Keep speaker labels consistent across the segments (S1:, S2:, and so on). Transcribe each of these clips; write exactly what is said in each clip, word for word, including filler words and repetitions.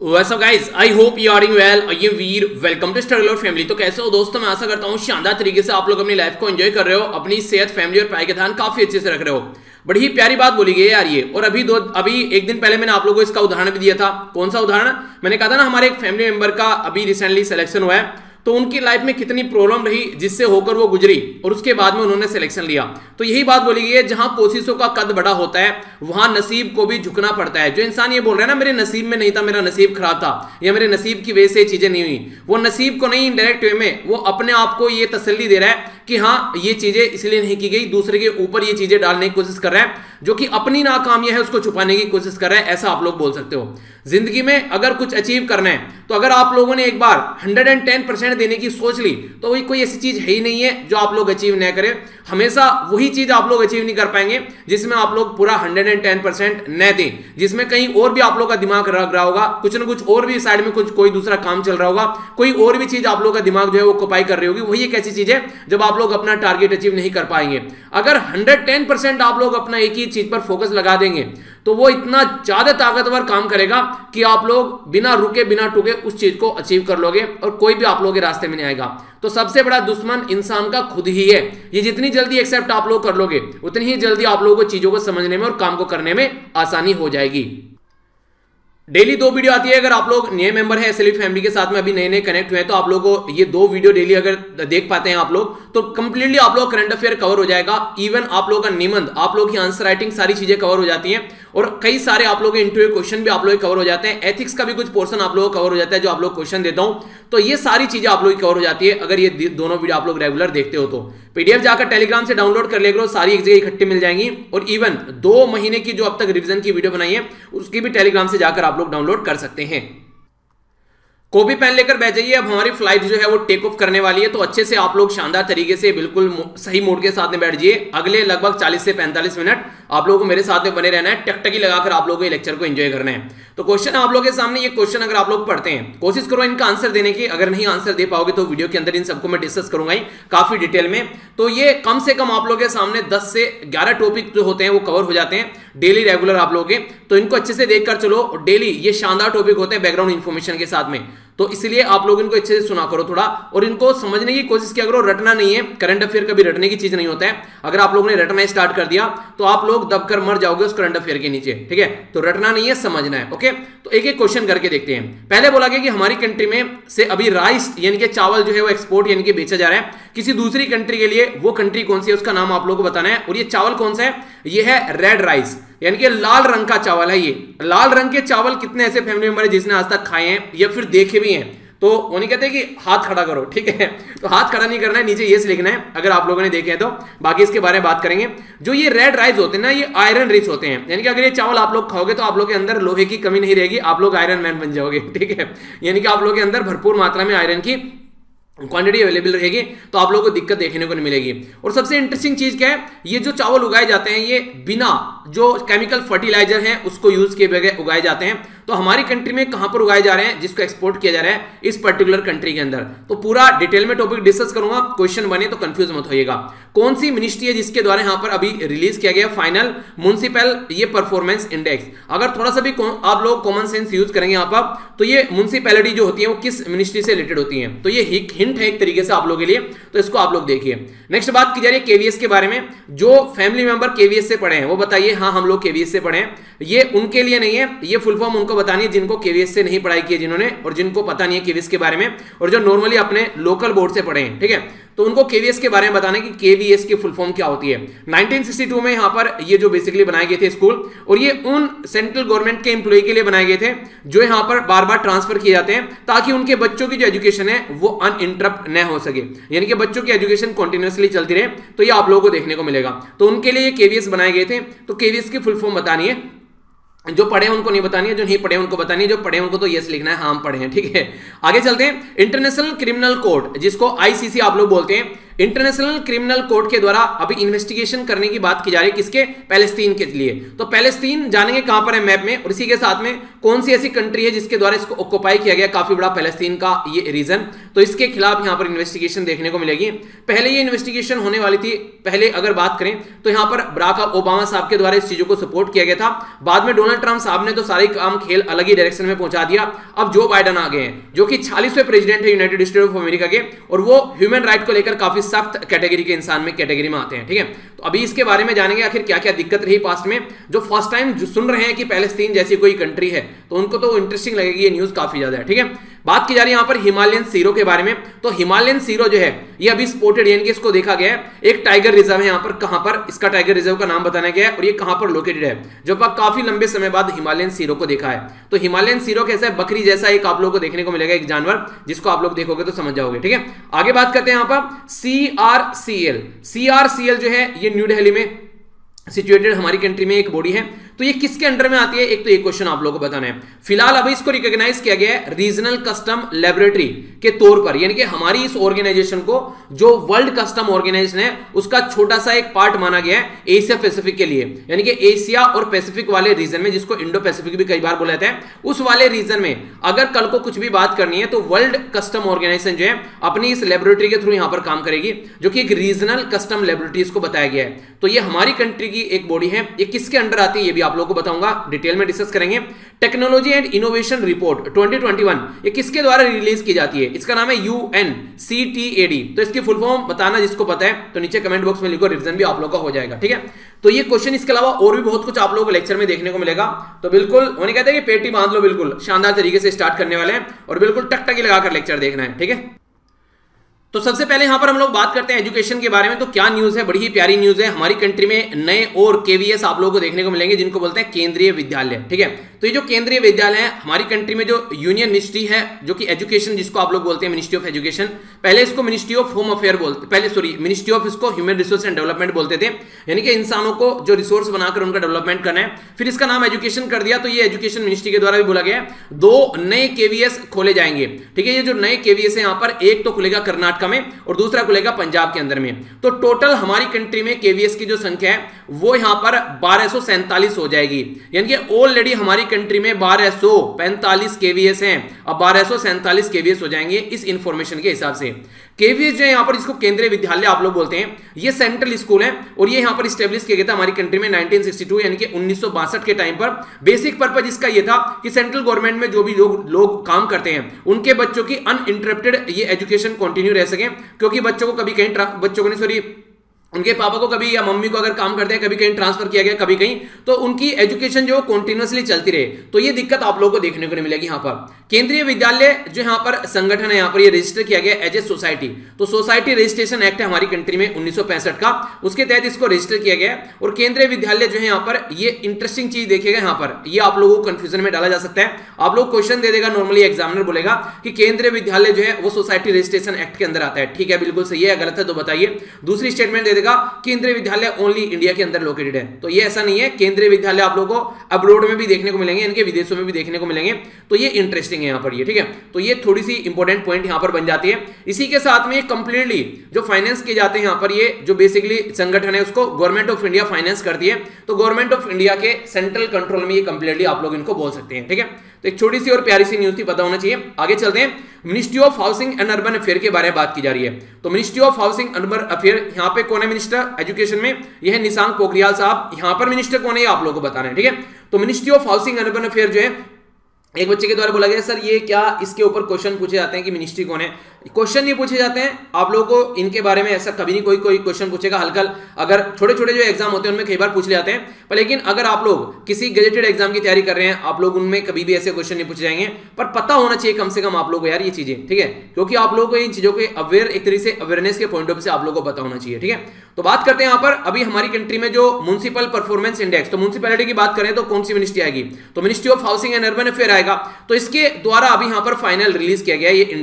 S1: What's up guys? I hope you are doing well. I am Veer. Welcome to Struggle family. तो कैसे हो दोस्तों? मैं आशा करता हूँ शानदार तरीके से आप लोग अपनी लाइफ को एंजॉय कर रहे हो, अपनी सेहत, फैमिली और पढ़ाई का ध्यान काफी अच्छे से रख रहे हो। बड़ी ही प्यारी बात बोली गई है यार ये। और अभी दो अभी एक दिन पहले मैंने आप लोगों को इसका उदाहरण भी दिया था। कौन सा उदाहरण? मैंने कहा था ना, हमारे एक फैमिली मेंबर का अभी रिसेंटली सिलेक्शन हुआ है, तो उनकी लाइफ में कितनी प्रॉब्लम रही जिससे होकर वो गुजरी और उसके बाद में उन्होंने सिलेक्शन लिया। तो यही बात बोली गई है, जहां कोशिशों का कद बड़ा होता है वहां नसीब को भी झुकना पड़ता है। जो इंसान ये बोल रहा है ना, मेरे नसीब में नहीं था, मेरा नसीब खराब था, या मेरे नसीब की वजह से चीजें नहीं हुई, वो नसीब को नहीं, इनडायरेक्ट वे में वो अपने आप को ये तसल्ली दे रहा है कि हाँ ये चीजें इसलिए नहीं की गई, दूसरे के ऊपर ये चीजें डालने की कोशिश कर रहा है, जो कि अपनी नाकामियां है उसको छुपाने की कोशिश कर रहा है। ऐसा आप लोग बोल सकते हो। जिंदगी में अगर कुछ अचीव करना है तो अगर आप लोगों ने एक बार हंड्रेड एंड टेन परसेंट देने की सोच ली तो वही कोई ऐसी चीज है ही नहीं है जो आप लोग अचीव न करें। हमेशा वही चीज आप लोग अचीव नहीं कर पाएंगे जिसमें आप लोग पूरा हंड्रेड एंड टेन परसेंट न दें, जिसमें कहीं और भी आप लोग का दिमाग लग रहा होगा, कुछ ना कुछ और भी साइड में कुछ कोई दूसरा काम चल रहा होगा, कोई और भी चीज आप लोग का दिमाग जो है वो ऑक्युपाई कर रही होगी। वही एक ऐसी चीज है जब आप लोग अपना टारगेट अचीव नहीं कर पाएंगे। अगर हंड्रेड टेन परसेंट आप लोग अपना एक ही चीज पर फोकस लगा देंगे तो वो इतना ज्यादा ताकतवर काम करेगा कि आप लोग बिना रुके बिना टूके उस चीज को अचीव कर लोगे और कोई भी आप लोगों के रास्ते में नहीं आएगा। तो सबसे बड़ा दुश्मन इंसान का खुद ही है। ये जितनी जल्दी एक्सेप्ट आप लोग कर लोगे उतनी ही जल्दी आप लोगों को चीजों को समझने में और काम को करने में आसानी हो जाएगी। डेली दो वीडियो आती है। अगर आप लोग नए मेंबर हैं एसएलवी फैमिली के साथ में, अभी नए नए कनेक्ट हुए हैं, तो आप लोगों को ये दो वीडियो डेली अगर देख पाते हैं आप लोग तो कंप्लीटली आप लोग करंट अफेयर कवर हो जाएगा। इवन आप लोगों का निबंध, आप लोग की आंसर राइटिंग, सारी चीजें कवर हो जाती हैं और कई सारे आप लोगों के इंटरव्यू क्वेश्चन भी आप लोग कवर हो जाते हैं। एथिक्स का भी कुछ पोर्शन आप लोगों को कवर हो जाता है जो आप लोग क्वेश्चन देता हूं, तो ये सारी चीजें आप लोग की कवर हो जाती है अगर ये दोनों वीडियो आप लोग रेगुलर देखते हो तो। पीडीएफ जाकर टेलीग्राम से डाउनलोड कर ले करो, सारी एक जगह इकट्ठी मिल जाएंगी। और इवन दो महीने की जो अब तक रिवीजन की वीडियो बनाई है उसकी भी टेलीग्राम से जाकर आप लोग डाउनलोड कर सकते हैं। कॉपी पेन लेकर बैठ जाइए। अब हमारी फ्लाइट जो है वो टेक ऑफ करने वाली है, तो अच्छे से आप लोग शानदार तरीके से बिल्कुल सही मोड के साथ में बैठ जाइए। अगले लगभग चालीस से पैंतालीस मिनट आप लोगों को मेरे साथ में बने रहना है, टकटकी लगाकर आप लोगों को लेक्चर को एंजॉय करना है। तो क्वेश्चन आप लोगों के सामने, ये क्वेश्चन अगर आप लोग पढ़ते हैं कोशिश करो इनका आंसर देने की। अगर नहीं आंसर दे पाओगे तो वीडियो के अंदर इन सबको मैं डिस्कस करूंगा ही काफी डिटेल में। तो ये कम से कम आप लोगों के सामने दस से ग्यारह टॉपिक जो होते हैं वो कवर हो जाते हैं डेली रेगुलर आप लोगों के। तो इनको अच्छे से देखकर चलो। डेली ये शानदार टॉपिक होते हैं बैकग्राउंड इन्फॉर्मेशन के साथ में, तो इसलिए आप लोग इनको अच्छे से सुना करो थोड़ा और इनको समझने की कोशिश किया करो। रटना नहीं है, करंट अफेयर कभी रटने की चीज नहीं होता है। अगर आप लोगों ने रटना स्टार्ट कर दिया तो आप लोग दबकर मर जाओगे उस करंट अफेयर के नीचे, ठीक है। तो रटना नहीं है, समझना है। ओके, तो एक एक क्वेश्चन करके देखते हैं। पहले बोला गया कि हमारी कंट्री में से अभी राइस यानी कि चावल जो है वो एक्सपोर्ट यानी कि बेचा जा रहा है किसी दूसरी कंट्री के लिए। वो कंट्री कौन सी है उसका नाम आप लोगों को बताना है। और ये चावल कौन सा है? ये है रेड राइस यानी कि लाल रंग का चावल है। ये लाल रंग के चावल कितने ऐसे फैमिली मेंबर है जिसने आज तक खाए हैं या फिर देखे भी हैं? तो वो नहीं कहते कि हाथ खड़ा करो, ठीक है। तो हाथ खड़ा नहीं करना है, नीचे यस लिखना है अगर आप लोगों ने देखे हैं तो। बाकी इसके बारे में बात करेंगे। जो ये रेड राइस होते हैं ना, ये आयरन रिच होते हैं, यानी कि अगर ये चावल आप लोग खाओगे तो आप लोग के अंदर लोहे की कमी नहीं रहेगी, आप लोग आयरन मैन बन जाओगे, ठीक है। यानी कि आप लोग के अंदर भरपूर मात्रा में आयरन की क्वांटिटी अवेलेबल रहेगी, तो आप लोगों को दिक्कत देखने को नहीं मिलेगी। और सबसे इंटरेस्टिंग चीज क्या है, ये जो चावल उगाए जाते हैं ये बिना जो केमिकल फर्टिलाइजर है उसको यूज किए बगैर उगाए जाते हैं। तो हमारी कंट्री में कहां पर उगाए जा रहे हैं जिसको एक्सपोर्ट किया जा रहा है इस पर्टिकुलर कंट्री के अंदर, तो पूरा डिटेल में टॉपिक डिस्कस करूंगा। क्वेश्चन बने तो कंफ्यूज मत होइएगा। कौन सी मिनिस्ट्री है जिसके द्वारा यहां पर अभी रिलीज किया गया फाइनल म्युनिसिपल ये परफॉर्मेंस इंडेक्स? अगर थोड़ा सा भी आप लोग कॉमन सेंस यूज करेंगे यहाँ पर तो ये म्युनिसिपैलिटी जो होती है वो किस मिनिस्ट्री से रिलेटेड होती है, तो ये हिंट है एक तरीके से आप लोगों के लिए, तो इसको आप लोग देखिए। नेक्स्ट बात की जा रही है केवीएस के बारे में। जो फैमिली मेंबर केवीएस से पढ़े हैं वो बताइए हाँ हम लोग केवीएस से पढ़े हैं। ये उनके लिए नहीं है, ये फुल फॉर्म उनको बतानी है जिनको केवीएस से नहीं पढ़ाई की है जिन्होंने, और जिनको पता नहीं है केवीएस के बारे में, और जो नॉर्मली अपने लोकल बोर्ड से पढ़े हैं, ठीक है। तो उनको केवीएस के बारे में बताना है कि केवीएस की फुल फॉर्म क्या होती है। नाइनटीन सिक्सटी टू में यहाँ पर ये जो बेसिकली बनाए गए थे स्कूल, और ये उन सेंट्रल गवर्नमेंट के एम्प्लॉय के लिए बनाए गए थे जो यहाँ पर बार बार ट्रांसफर किए जाते हैं ताकि उनके बच्चों की जो एजुकेशन है वो अनइंटरप्ट न हो सके, यानी कि बच्चों की एजुकेशन कंटिन्यूअसली चलती रहे। तो ये आप लोगों को देखने को मिलेगा। तो उनके लिए केवीएस बनाए गए थे। तो केवीएस की फुल फॉर्म बतानी है, जो पढ़े उनको नहीं बतानी है, जो नहीं पढ़े उनको बतानी है, जो पढ़े उनको तो यस लिखना है हाँ हम पढ़े हैं, ठीक है। आगे चलते हैं। इंटरनेशनल क्रिमिनल कोर्ट जिसको आईसीसी आप लोग बोलते हैं, इंटरनेशनल क्रिमिनल कोर्ट के द्वारा अभी इन्वेस्टिगेशन करने की बात की जा रही है किसके? पैलेस्तीन के लिए। तो पैलेस्तीन जानेंगे कहां पर है मैप में, और इसी के साथ में कौन सी ऐसी कंट्री है जिसके द्वारा इसको ऑक्युपाई किया गया काफी बड़ा पैलेस्टीन का ये रीजन, तो इसके खिलाफ यहां पर इन्वेस्टिगेशन देखने को मिलेगी। पहले ये इन्वेस्टिगेशन होने वाली थी, पहले अगर बात करें तो यहां पर बराक ओबामा साहब के द्वारा इस चीजों को सपोर्ट किया गया था। बाद में डोनाल्ड ट्रंप साहब ने तो सारे काम खेल अलग ही डायरेक्शन में पहुंचा दिया। अब जो बाइडन आ गए हैं जो कि छियालीसवें प्रेसिडेंट है यूनाइटेड स्टेट ऑफ अमेरिका के, और वो ह्यूमन राइट को लेकर काफी सख्त कैटेगरी के इंसान में कैटेगरी में आते हैं। ठीक है, तो अभी इसके बारे में जानेंगे आखिर क्या क्या दिक्कत रही पास्ट में। जो फर्स्ट टाइम जो सुन रहे हैं कि पैलेस्तीन जैसी कोई कंट्री है तो उनको तो इंटरेस्टिंग लगेगी, ये न्यूज काफी ज्यादा है। ठीक है, बात की जा रही है यहां पर हिमालयन सीरो के बारे में। तो हिमालयन सीरो जो है ये अभी स्पॉटेड यानी कि इसको देखा गया है। एक टाइगर रिजर्व है यहां पर, कहां पर, इसका टाइगर रिजर्व का नाम बताया गया है और ये कहां पर लोकेटेड है, जो काफी लंबे समय बाद हिमालयन सीरो को देखा है। तो हिमालयन सीरो कैसा है, बकरी जैसा एक आप लोगों को देखने को मिलेगा, एक जानवर जिसको आप लोग देखोगे तो समझ जाओगे। ठीक है, आगे बात करते हैं यहां पर C R C L. C R C L जो है ये न्यू दिल्ली में सिचुएटेड हमारी कंट्री में एक बॉडी है। तो ये किसके अंडर में आती है, एक तो ये क्वेश्चन आप लोगों को बताना है। फिलहाल अभी इसको रिकॉग्नाइज किया गया है रीजनल कस्टम लेबोरेटरी के तौर पर, यानी कि हमारी इस ऑर्गेनाइजेशन को जो वर्ल्ड कस्टम ऑर्गेनाइजेशन है उसका छोटा सा एक पार्ट माना गया है एशिया पैसिफिक के लिए, यानी कि एशिया और पैसिफिक वाले रीजन में, जिसको इंडो पैसिफिक भी कई बार बोला जाता है, उस वाले रीजन में अगर कल को कुछ भी बात करनी है तो वर्ल्ड कस्टम ऑर्गेनाइजेशन जो है अपनी इस लेबोरेटरी के थ्रू यहां पर काम करेगी, जो कि एक रीजनल कस्टम लेबोरेटरी इसको बताया गया है। तो ये हमारी कंट्री की एक बॉडी है, ये किसके अंडर आती है ये भी आप लोगों को बताऊंगा, डिटेल में डिस्कस करेंगे। Technology and innovation report twenty twenty one ये किसके द्वारा रिलीज की जाती है, इसका नाम है U N C T A D. तो इसकी फुल फॉर्म बताना जिसको पता है तो नीचे कमेंट बॉक्स में लिखो, रिवीजन भी आप लोगों का हो जाएगा। ठीक है, तो ये क्वेश्चन इसके अलावा और भी बहुत कुछ आप लोगों को लेक्चर में देखने को मिलेगा। तो बिल्कुल उन्हें कहते हैं कि पेटी बांध लो, बिल्कुल शानदार तरीके से स्टार्ट करने वाले हैं और बिल्कुल टकटकी लगाकर लेक्चर देखना है। ठीक है, तो सबसे पहले यहां पर हम लोग बात करते हैं एजुकेशन के बारे में। तो क्या न्यूज है, बड़ी ही प्यारी न्यूज है, हमारी कंट्री में नए और केवीएस आप लोगों को देखने को मिलेंगे जिनको बोलते हैं केंद्रीय विद्यालय। ठीक है, तो ये जो केंद्रीय विद्यालय है हमारी कंट्री में, जो यूनियन मिनिस्ट्री है जो कि एजुकेशन जिसको आप लोग बोलते हैं मिनिस्ट्री ऑफ एजुकेशन, पहले इसको मिनिस्ट्री ऑफ होम अफेयर बोलते, पहले सॉरी मिनिस्ट्री ऑफ इसको ह्यूमन रिसोर्स एंड डेवलपमेंट बोलते थे, यानी कि इंसानों को जो रिसोर्स बनाकर उनका डेवलपमेंट करना है। फिर इसका नाम एजुकेशन कर दिया, तो ये एजुकेशन मिनिस्ट्री के द्वारा भी बोला गया है। दो नए केवीएस खोले जाएंगे। ठीक है, ये जो नए केवीएस है यहाँ पर एक तो खुलेगा कर्नाटक में और दूसरा खुलेगा पंजाब के अंदर में। तो टोटल हमारी कंट्री में केवीएस की जो संख्या है वो यहां पर बारह सौ सैंतालीस हो जाएगी, यानी कि ऑलरेडी हमारी कंट्री में बारह सौ पैंतालीस केवीएस हैं, अब बारह सौ सैंतालीस केवीएस हो जाएंगे इस इंफॉर्मेशन के हिसाब से। केवीएस जो है यहां पर इसको केंद्रीय विद्यालय आप लोग बोलते हैं, ये सेंट्रल स्कूल है और ये यहां पर स्टैब्लिश किया गया था हमारी कंट्री में नाइनटीन सिक्सटी टू यानी कि उन्नीस सौ बासठ के टाइम पर। बेसिक पर्पज इसका ये था कि सेंट्रल गवर्नमेंट में जो भी लोग लोग काम करते हैं उनके बच्चों की अनइंटरप्टेड ये एजुकेशन कंटिन्यू रह सके, क्योंकि बच्चों को कभी कहीं बच्चों को नहीं सॉरी उनके पापा को कभी या मम्मी को अगर काम करते हैं कभी कहीं ट्रांसफर किया गया कभी कहीं, तो उनकी एजुकेशन जो कंटिन्यूअसली चलती रहे। तो ये दिक्कत आप लोगों को देखने को नहीं मिलेगी। यहाँ पर केंद्रीय विद्यालय जो यहाँ पर संगठन है यहाँ पर ये रजिस्टर किया गया एज ए सोसाइटी। तो सोसाइटी रजिस्ट्रेशन एक्ट है हमारी कंट्री में उन्नीस सौ पैंसठ का, उसके तहत इसको रजिस्टर किया गया। और केंद्रीय विद्यालय जो है यहाँ पर ये इंटरेस्टिंग चीज देखिएगा, यहाँ पर ये आप लोगों को कंफ्यूजन में डाला जा सकता है। आप लोग क्वेश्चन दे देगा, नॉर्मली एग्जामिनर बोलेगा कि केंद्रीय विद्यालय जो है वो सोसाइटी रजिस्ट्रेशन एक्ट के अंदर आता है। ठीक है, बिल्कुल सही है, गलत है तो बताइए। दूसरी स्टेटमेंट दे देगा केंद्रीय विद्यालय ओनली इंडिया के अंदर लोकेटेड है, तो ये ऐसा नहीं है। केंद्रीय विद्यालय आप लोगों को अब्रोड में भी देखने को मिलेंगे, इनके विदेशों में भी देखने को मिलेंगे। तो ये इंटरेस्टिंग है यहाँ पर ये। ठीक है, तो ये थोड़ी सी इंपॉर्टेंट पॉइंट यहाँ पर बन जाती है। इसी के साथ में कंप्लीटली जो फाइनेंस किए जाते हैं यहाँ पर, ये जो बेसिकली संगठन है उसको गवर्नमेंट ऑफ इंडिया फाइनेंस करती है। तो गवर्नमेंट ऑफ इंडिया के सेंट्रल कंट्रोल में ये कंप्लीटली आप लोग इनको बोल सकते हैं। ठीक है, तो एक छोटी सी और प्यारी सी न्यूज थी, पता होना चाहिए। आगे चलते हैं, ministry of housing and urban affair के बारे में बात की जा रही है। तो ministry of housing and urban affair यहाँ पे कौन है मिनिस्टर एजुकेशन में, यह है निशांक पोखरियाल साहब। यहाँ पर मिनिस्टर कौन है आप लोगों को बताना है। ठीक है, तो ministry of housing and urban affair जो है, एक बच्चे के द्वारा बोला गया सर ये क्या इसके ऊपर क्वेश्चन पूछे जाते हैं कि मिनिस्ट्री कौन है, क्वेश्चन नहीं पूछे जाते हैं आप लोगों को इनके बारे में, ऐसा कभी नहीं कोई कोई क्वेश्चन पूछेगा। हल्का अगर छोटे छोटे जो एग्जाम होते हैं उनमें कई बार पूछ ले जाते हैं, पर लेकिन अगर आप लोग किसी गजेटेड एग्जाम की तैयारी कर रहे हैं आप लोग उनमें कभी भी ऐसे क्वेश्चन नहीं पूछे जाएंगे। पर पता होना चाहिए कम से कम आप लोगों को यार ये चीजें, ठीक है, क्योंकि आप लोगों को इन चीजों के अवेयर एक तरीके से अवेयरनेस के पॉइंट ऑफ व्यू से आप लोगों को पता होना चाहिए। ठीक है, तो बात करते हैं यहाँ पर अभी हमारी कंट्री में जो म्युनिसिपल परफॉर्मेंस इंडेक्स, तो म्युनिसिपैलिटी की बात करें तो कौन सी मिनिस्ट्री आएगी, तो ministry of housing and urban affair आएगा। तो इसके द्वारा अभी यहाँ पर फाइनल रिलीज किया गया ये इंडेक्स।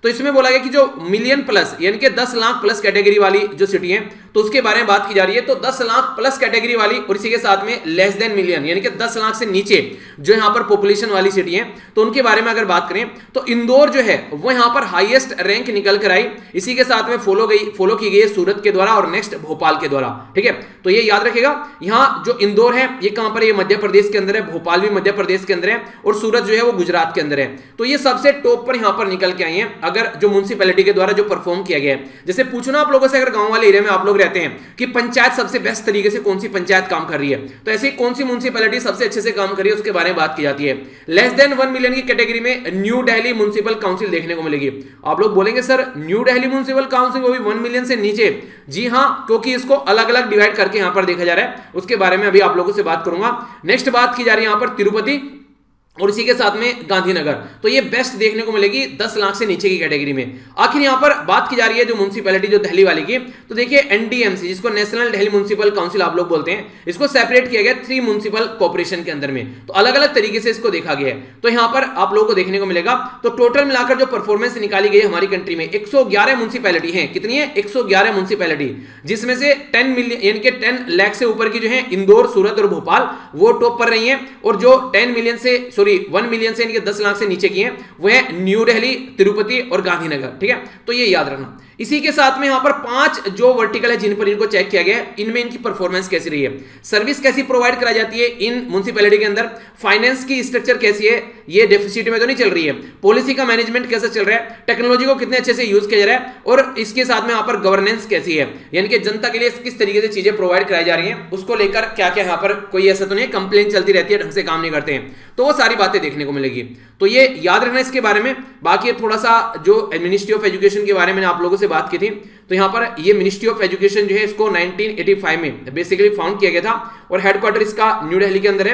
S1: तो इसमें बोला गया कि जो मिलियन प्लस यानी कि दस लाख प्लस कैटेगरी वाली जो सिटी है तो उसके बारे में बात की जा रही है। तो दस लाख प्लस कैटेगरी वाली और इसी के साथ में लेस देन मिलियन यानी कि दस लाख से नीचे जो यहां पर पॉपुलेशन वाली सिटी है तो उनके बारे में अगर बात करें तो इंदौर जो है वो यहां पर हाईएस्ट रैंक निकल कर आई। इसी के साथ में फॉलो गई फॉलो की गई है सूरत के द्वारा और नेक्स्ट भोपाल के द्वारा। ठीक है, तो ये याद रखेगा यहां जो इंदौर है ये कहां पर, ये मध्य प्रदेश के अंदर है, भोपाल भी मध्य प्रदेश के अंदर है और सूरत जो है वो गुजरात के अंदर है। तो ये सबसे टॉप पर यहां पर निकल के आई है अगर जो म्युनिसिपैलिटी के द्वारा जो परफॉर्म किया गया है। जैसे पूछना आप लोगों से अगर गांव वाले एरिया में आप लोग रहते हैं कि पंचायत सबसे बेस्ट तरीके से कौन सी पंचायत काम कर रही है, तो ऐसे कौन सी म्युनिसिपैलिटी सबसे अच्छे से काम कर रही है उसके बारे में बात की जाती है। लेस देन वन मिलियन की कैटेगरी में न्यू दिल्ली म्युनिसिपल काउंसिल देखने को मिलेगी। आप लोग बोलेंगे sir new Delhi municipal council वो भी वन मिलियन से नीचे? जी हां, क्योंकि इसको अलग अलग डिवाइड करके यहां पर देखा जा रहा है, उसके बारे में अभी आप लोगों से बात करूंगा। नेक्स्ट बात की जा रही है यहां पर तिरुपति और इसी के साथ में गांधीनगर। तो ये बेस्ट देखने को मिलेगी दस लाख से नीचे की कैटेगरी में। आखिर यहां पर बात की जा रही है जो म्युनिसिपैलिटी जो दिल्ली वाली की, तो देखिए एनडीएमसी जिसको नेशनल दिल्ली म्युनिसिपल काउंसिल आप लोग बोलते हैं, इसको सेपरेट किया गया थ्री म्युनिसिपल कॉर्पोरेशन के अंदर में। तो अलग अलग तरीके से इसको देखा गया है। तो यहां पर आप लोगों को देखने को मिलेगा तो टोटल मिलाकर जो परफॉर्मेंस निकाली गई हमारी कंट्री में एक सौ ग्यारह म्युनिसिपैलिटी है। कितनी है? एक सौ ग्यारह म्युनिसिपैलिटी, जिसमें से टेन मिलियन यानी कि टेन लाख से ऊपर की जो है इंदौर, सूरत और भोपाल वो टॉप पर रही है। और जो टेन मिलियन से सॉरी वन मिलियन से यानी कि दस लाख से नीचे की है वो है न्यू दिल्ली, तिरुपति और गांधीनगर। ठीक है, तो ये याद रखना। इसी के साथ में यहां पर पांच जो वर्टिकल है जिन पर इनको चेक किया गया है, इनमें इनकी परफॉर्मेंस कैसी रही है, सर्विस कैसी प्रोवाइड कराई जाती है इन म्युनिसिपैलिटी के अंदर, फाइनेंस की स्ट्रक्चर कैसी है, ये डेफिसिट में तो नहीं चल रही है, पॉलिसी का मैनेजमेंट कैसा चल रहा है, टेक्नोलॉजी को कितने अच्छे से यूज किया जा रहा है और इसके साथ में यहां पर गवर्नेंस कैसी है, यानी कि जनता के लिए किस तरीके से चीजें प्रोवाइड कराई जा रही हैं, उसको लेकर क्या क्या यहां पर कोई ऐसा तो नहीं कंप्लेन चलती रहती है ढंग से काम नहीं करते हैं, तो वो सारी बातें देखने को मिलेगी। तो ये याद रखना इसके बारे में। बाकी थोड़ा सा जो मिनिस्ट्री ऑफ एजुकेशन के बारे में आप लोगों से बात की थी, तो यहां पर ये मिनिस्ट्री ऑफ एजुकेशन जो है इसको नाइनटीन एटी फाइव में बेसिकली फाउंड किया गया था और हेडक्वार्टर इसका न्यू दिल्ली के अंदर है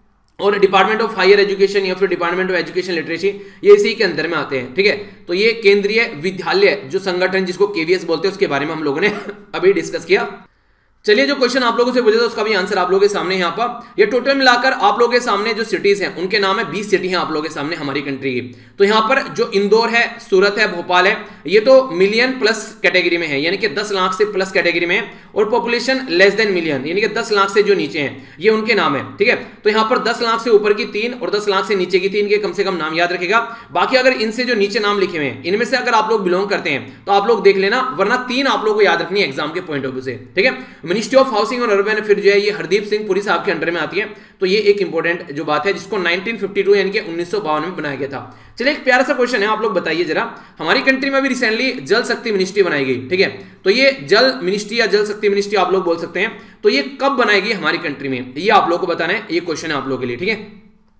S1: और डिपार्टमेंट ऑफ हायर एजुकेशन या फिर डिपार्टमेंट ऑफ एजुकेशन लिटरेसी ये इसी के अंदर में आते हैं। ठीक है, तो ये केंद्रीय विद्यालय जो संगठन जिसको केवीएस बोलते हैं उसके बारे में हम लोगों ने अभी डिस्कस किया। चलिए जो क्वेश्चन आप लोगों से पूछा था उसका भी आंसर आप लोगों के सामने यहाँ पर, ये टोटल मिलाकर आप लोगों के सामने जो सिटीज हैं उनके नाम है बीस सिटी हैं आप लोगों के सामने हमारी कंट्री की। तो यहाँ पर जो इंदौर है, सूरत है, भोपाल है, ये तो मिलियन प्लस कैटेगरी में है यानी कि दस लाख से प्लस कैटेगरी में है और पॉपुलेशन लेस देन मिलियन यानी कि दस लाख से जो नीचे हैं ये उनके नाम है। ठीक है, तो यहाँ पर दस लाख से ऊपर की तीन और दस लाख से नीचे की तीन के कम से कम नाम याद रखेगा। बाकी अगर इनसे जो नीचे नाम लिखे हुए हैं इनमें से अगर आप लोग बिलोंग करते हैं तो आप लोग देख लेना, वरना तीन आप लोग को याद रखनी है एग्जाम के पॉइंट ऑफ व्यू से। ठीक है, मिनिस्ट्री ऑफ हाउसिंग और अर्बन फिर जो है ये हरदीप सिंह पुरी साहब के अंडर में आती है। तो ये एक इंपॉर्टेंट जो बात है जिसको नाइनटीन फिफ्टी टू यानी कि उन्नीस सौ बावन में बनाया गया था। चलिए एक प्यारा सा क्वेश्चन है, आप लोग बताइए जरा, हमारी कंट्री में अभी रिसेंटली जल शक्ति मिनिस्ट्री बनाई गई। ठीक है, तो ये जल मिनिस्ट्री या जल शक्ति मिनिस्ट्री आप लोग बोल सकते हैं, तो ये कब बनाएगी हमारी कंट्री में, ये आप लोग को बताना है, ये क्वेश्चन है आप लोगों के लिए। ठीक है,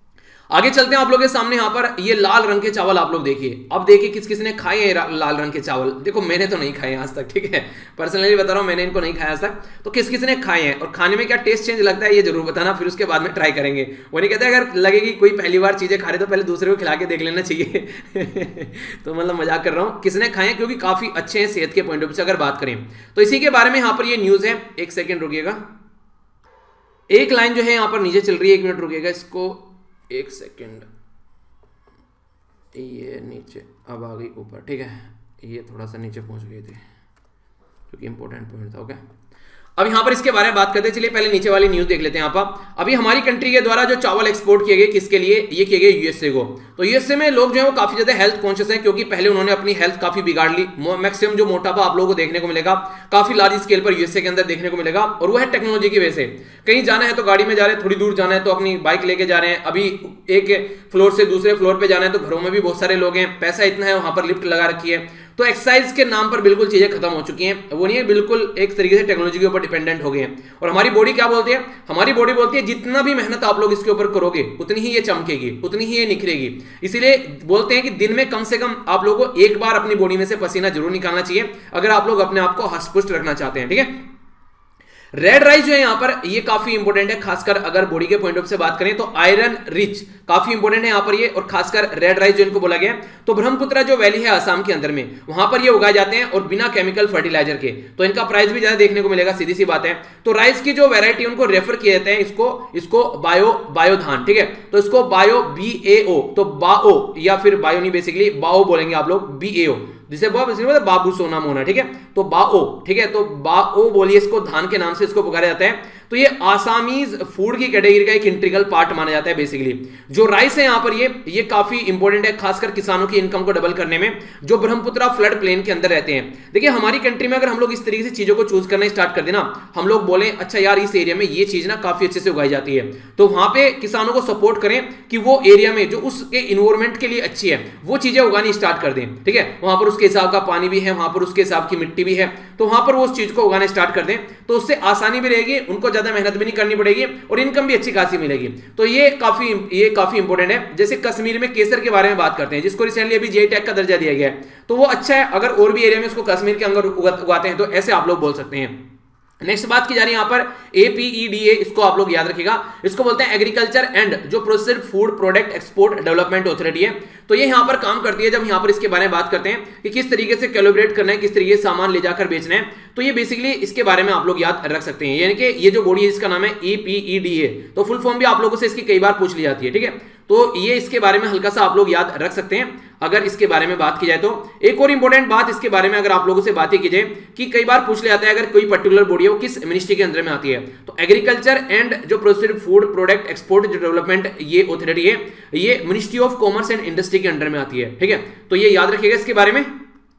S1: आगे चलते हैं आप लोगों के सामने। यहां पर ये लाल रंग के चावल आप लोग देखिए, अब देखिए किस किस ने खाए हैं लाल रंग के चावल। देखो मैंने तो नहीं खाए आज तक, ठीक है, पर्सनली बता रहा हूं मैंने इनको नहीं खाया आज तक। तो किस किस ने खाए हैं और खाने में क्या टेस्ट चेंज लगता है ये जरूर बताना, फिर उसके बाद में ट्राई करेंगे। वो नहीं कहते अगर लगेगी कोई पहली बार चीजें खा रहे तो पहले दूसरे को खिला के देख लेना चाहिए तो मतलब मजाक कर रहा हूं, किसने खाए हैं क्योंकि काफी अच्छे हैं सेहत के पॉइंट ऑफ व्यू से अगर बात करें तो इसी के बारे में यहाँ पर ये न्यूज है। एक सेकेंड रुकिएगा, एक लाइन जो है यहाँ पर नीचे चल रही है, एक मिनट रुकिएगा इसको, एक सेकेंड, ये नीचे अब आ गई ऊपर। ठीक है, ये थोड़ा सा नीचे पहुंच गई थी क्योंकि इंपॉर्टेंट पॉइंट था। ओके, अब यहां पर इसके बारे में बात करते हैं। चलिए पहले नीचे वाली न्यूज देख लेते हैं। यहाँ पर अभी हमारी कंट्री के द्वारा जो चावल एक्सपोर्ट किए गए किसके लिए, ये किए गए यूएसए को। तो यूएसए में लोग जो है वो काफी ज्यादा हेल्थ कॉन्शियस हैं क्योंकि पहले उन्होंने अपनी हेल्थ काफी बिगाड़ ली। मैक्सिमम जो मोटापा आप लोगों को देखने को मिलेगा काफी लार्ज स्केल पर यूएसए के अंदर देखने को मिलेगा और वो है टेक्नोलॉजी की वजह से। कहीं जाना है तो गाड़ी में जा रहे हैं, थोड़ी दूर जाना है तो अपनी बाइक लेके जा रहे हैं, अभी एक फ्लोर से दूसरे फ्लोर पे जाना है तो घरों में भी बहुत सारे लोग हैं, पैसा इतना है वहां पर लिफ्ट लगा रखी है। तो एक्सरसाइज के नाम पर बिल्कुल चीजें खत्म हो चुकी हैं, वो नहीं है, बिल्कुल एक तरीके से टेक्नोलॉजी के ऊपर डिपेंडेंट हो गए हैं। और हमारी बॉडी क्या बोलती है, हमारी बॉडी बोलती है जितना भी मेहनत आप लोग इसके ऊपर करोगे उतनी ही ये चमकेगी, उतनी ही ये निखरेगी। इसीलिए बोलते हैं कि दिन में कम से कम आप लोगों को एक बार अपनी बॉडी में से पसीना जरूर निकालना चाहिए अगर आप लोग अपने आप को हष्ट-पुष्ट रखना चाहते हैं। ठीक है, रेड राइस जो है यहाँ पर ये काफी इंपॉर्टेंट है, खासकर अगर बॉडी के पॉइंट ऑफ से बात करें तो आयरन रिच काफी इंपॉर्टेंट है यहाँ पर ये, और खासकर रेड राइस जो इनको बोला गया है। तो ब्रह्मपुत्र जो वैली है आसाम के अंदर में, वहां पर ये उगाए जाते हैं और बिना केमिकल फर्टिलाइजर के, तो इनका प्राइस भी ज्यादा देखने को मिलेगा, सीधी सी बात है। तो राइस की जो वेरायटी उनको रेफर किए जाते हैं इसको इसको बायो बायो धान, ठीक है, तो इसको बायो बी ए ओ, तो बाओ या फिर बायो नहीं, बेसिकली बाओ बोलेंगे आप लोग, बी ए ओ, जिसे मतलब बाबू सोना मोना, ठीक है, तो बाओ, ठीक है, तो बाओ बोलिए इसको, धान के नाम से इसको पुकारा जाता है। तो ये आसामीज फूड की कैटेगरी का एक इंटीग्रल पार्ट माना जाता है बेसिकली। जो राइस है यहां पर ये ये काफी इंपॉर्टेंट है, खासकर किसानों की इनकम को डबल करने में, जो ब्रह्मपुत्र फ्लड प्लेन के अंदर रहते हैं। देखिए हमारी कंट्री में अगर हम लोग इस तरीके से चीजों को चूज करना स्टार्ट कर देना, हम लोग बोले अच्छा यार इस एरिया में ये चीज ना काफी अच्छे से उगाई जाती है, तो वहां पे किसानों को सपोर्ट करें कि वो एरिया में जो उसके इन्वायरमेंट के लिए अच्छी है वो चीजें उगानी स्टार्ट कर दें, ठीक है, वहां पर उसके हिसाब का पानी भी है, वहां पर उसके हिसाब की मिट्टी भी है, तो वहां पर वो उस चीज को उगाना स्टार्ट कर दें, तो उससे आसानी भी रहेगी, उनको ज्यादा मेहनत भी नहीं करनी पड़ेगी और इनकम भी अच्छी खासी मिलेगी। तो ये काफी ये काफी इंपॉर्टेंट है। जैसे कश्मीर में केसर के बारे में बात करते हैं, जिसको रिसेंटली अभी जे टैग का दर्जा दिया गया है, तो वो अच्छा है। अगर और भी एरिया में इसको कश्मीर के अंदर उगाते हैं तो ऐसे आप लोग बोल सकते हैं। नेक्स्ट बात की जा रही है यहां पर A P E D A, इसको आप लोग याद रखिएगा, इसको बोलते हैं एग्रीकल्चर एंड जो processed food product export development authority है। तो ये यहां पर काम करती है। जब यहां पर इसके बारे में बात करते हैं कि किस तरीके से कैलिब्रेट करना है, किस तरीके से सामान ले जाकर बेचना है, तो ये बेसिकली इसके बारे में आप लोग याद रख सकते हैं। यानी कि ये जो बॉडी है इसका नाम है A P E D A, तो फुल फॉर्म भी आप लोगों से इसकी कई बार पूछ ली जाती है, ठीक है, तो ये इसके बारे में हल्का सा आप लोग याद रख सकते हैं अगर इसके बारे में बात की जाए। तो एक और इंपॉर्टेंट बात इसके बारे में अगर आप लोगों से बातें की जाए कि कई बार पूछ लिया जाता है अगर कोई पर्टिकुलर बॉडी है वो किस मिनिस्ट्री के अंदर में आती है, तो एग्रीकल्चर एंड जो प्रोसेस्ड फूड प्रोडक्ट एक्सपोर्ट जो डेवलपमेंट ये अथॉरिटी है, ये ministry of commerce and industry के अंडर में आती है, ठीक है, तो ये याद रखिएगा इसके बारे में।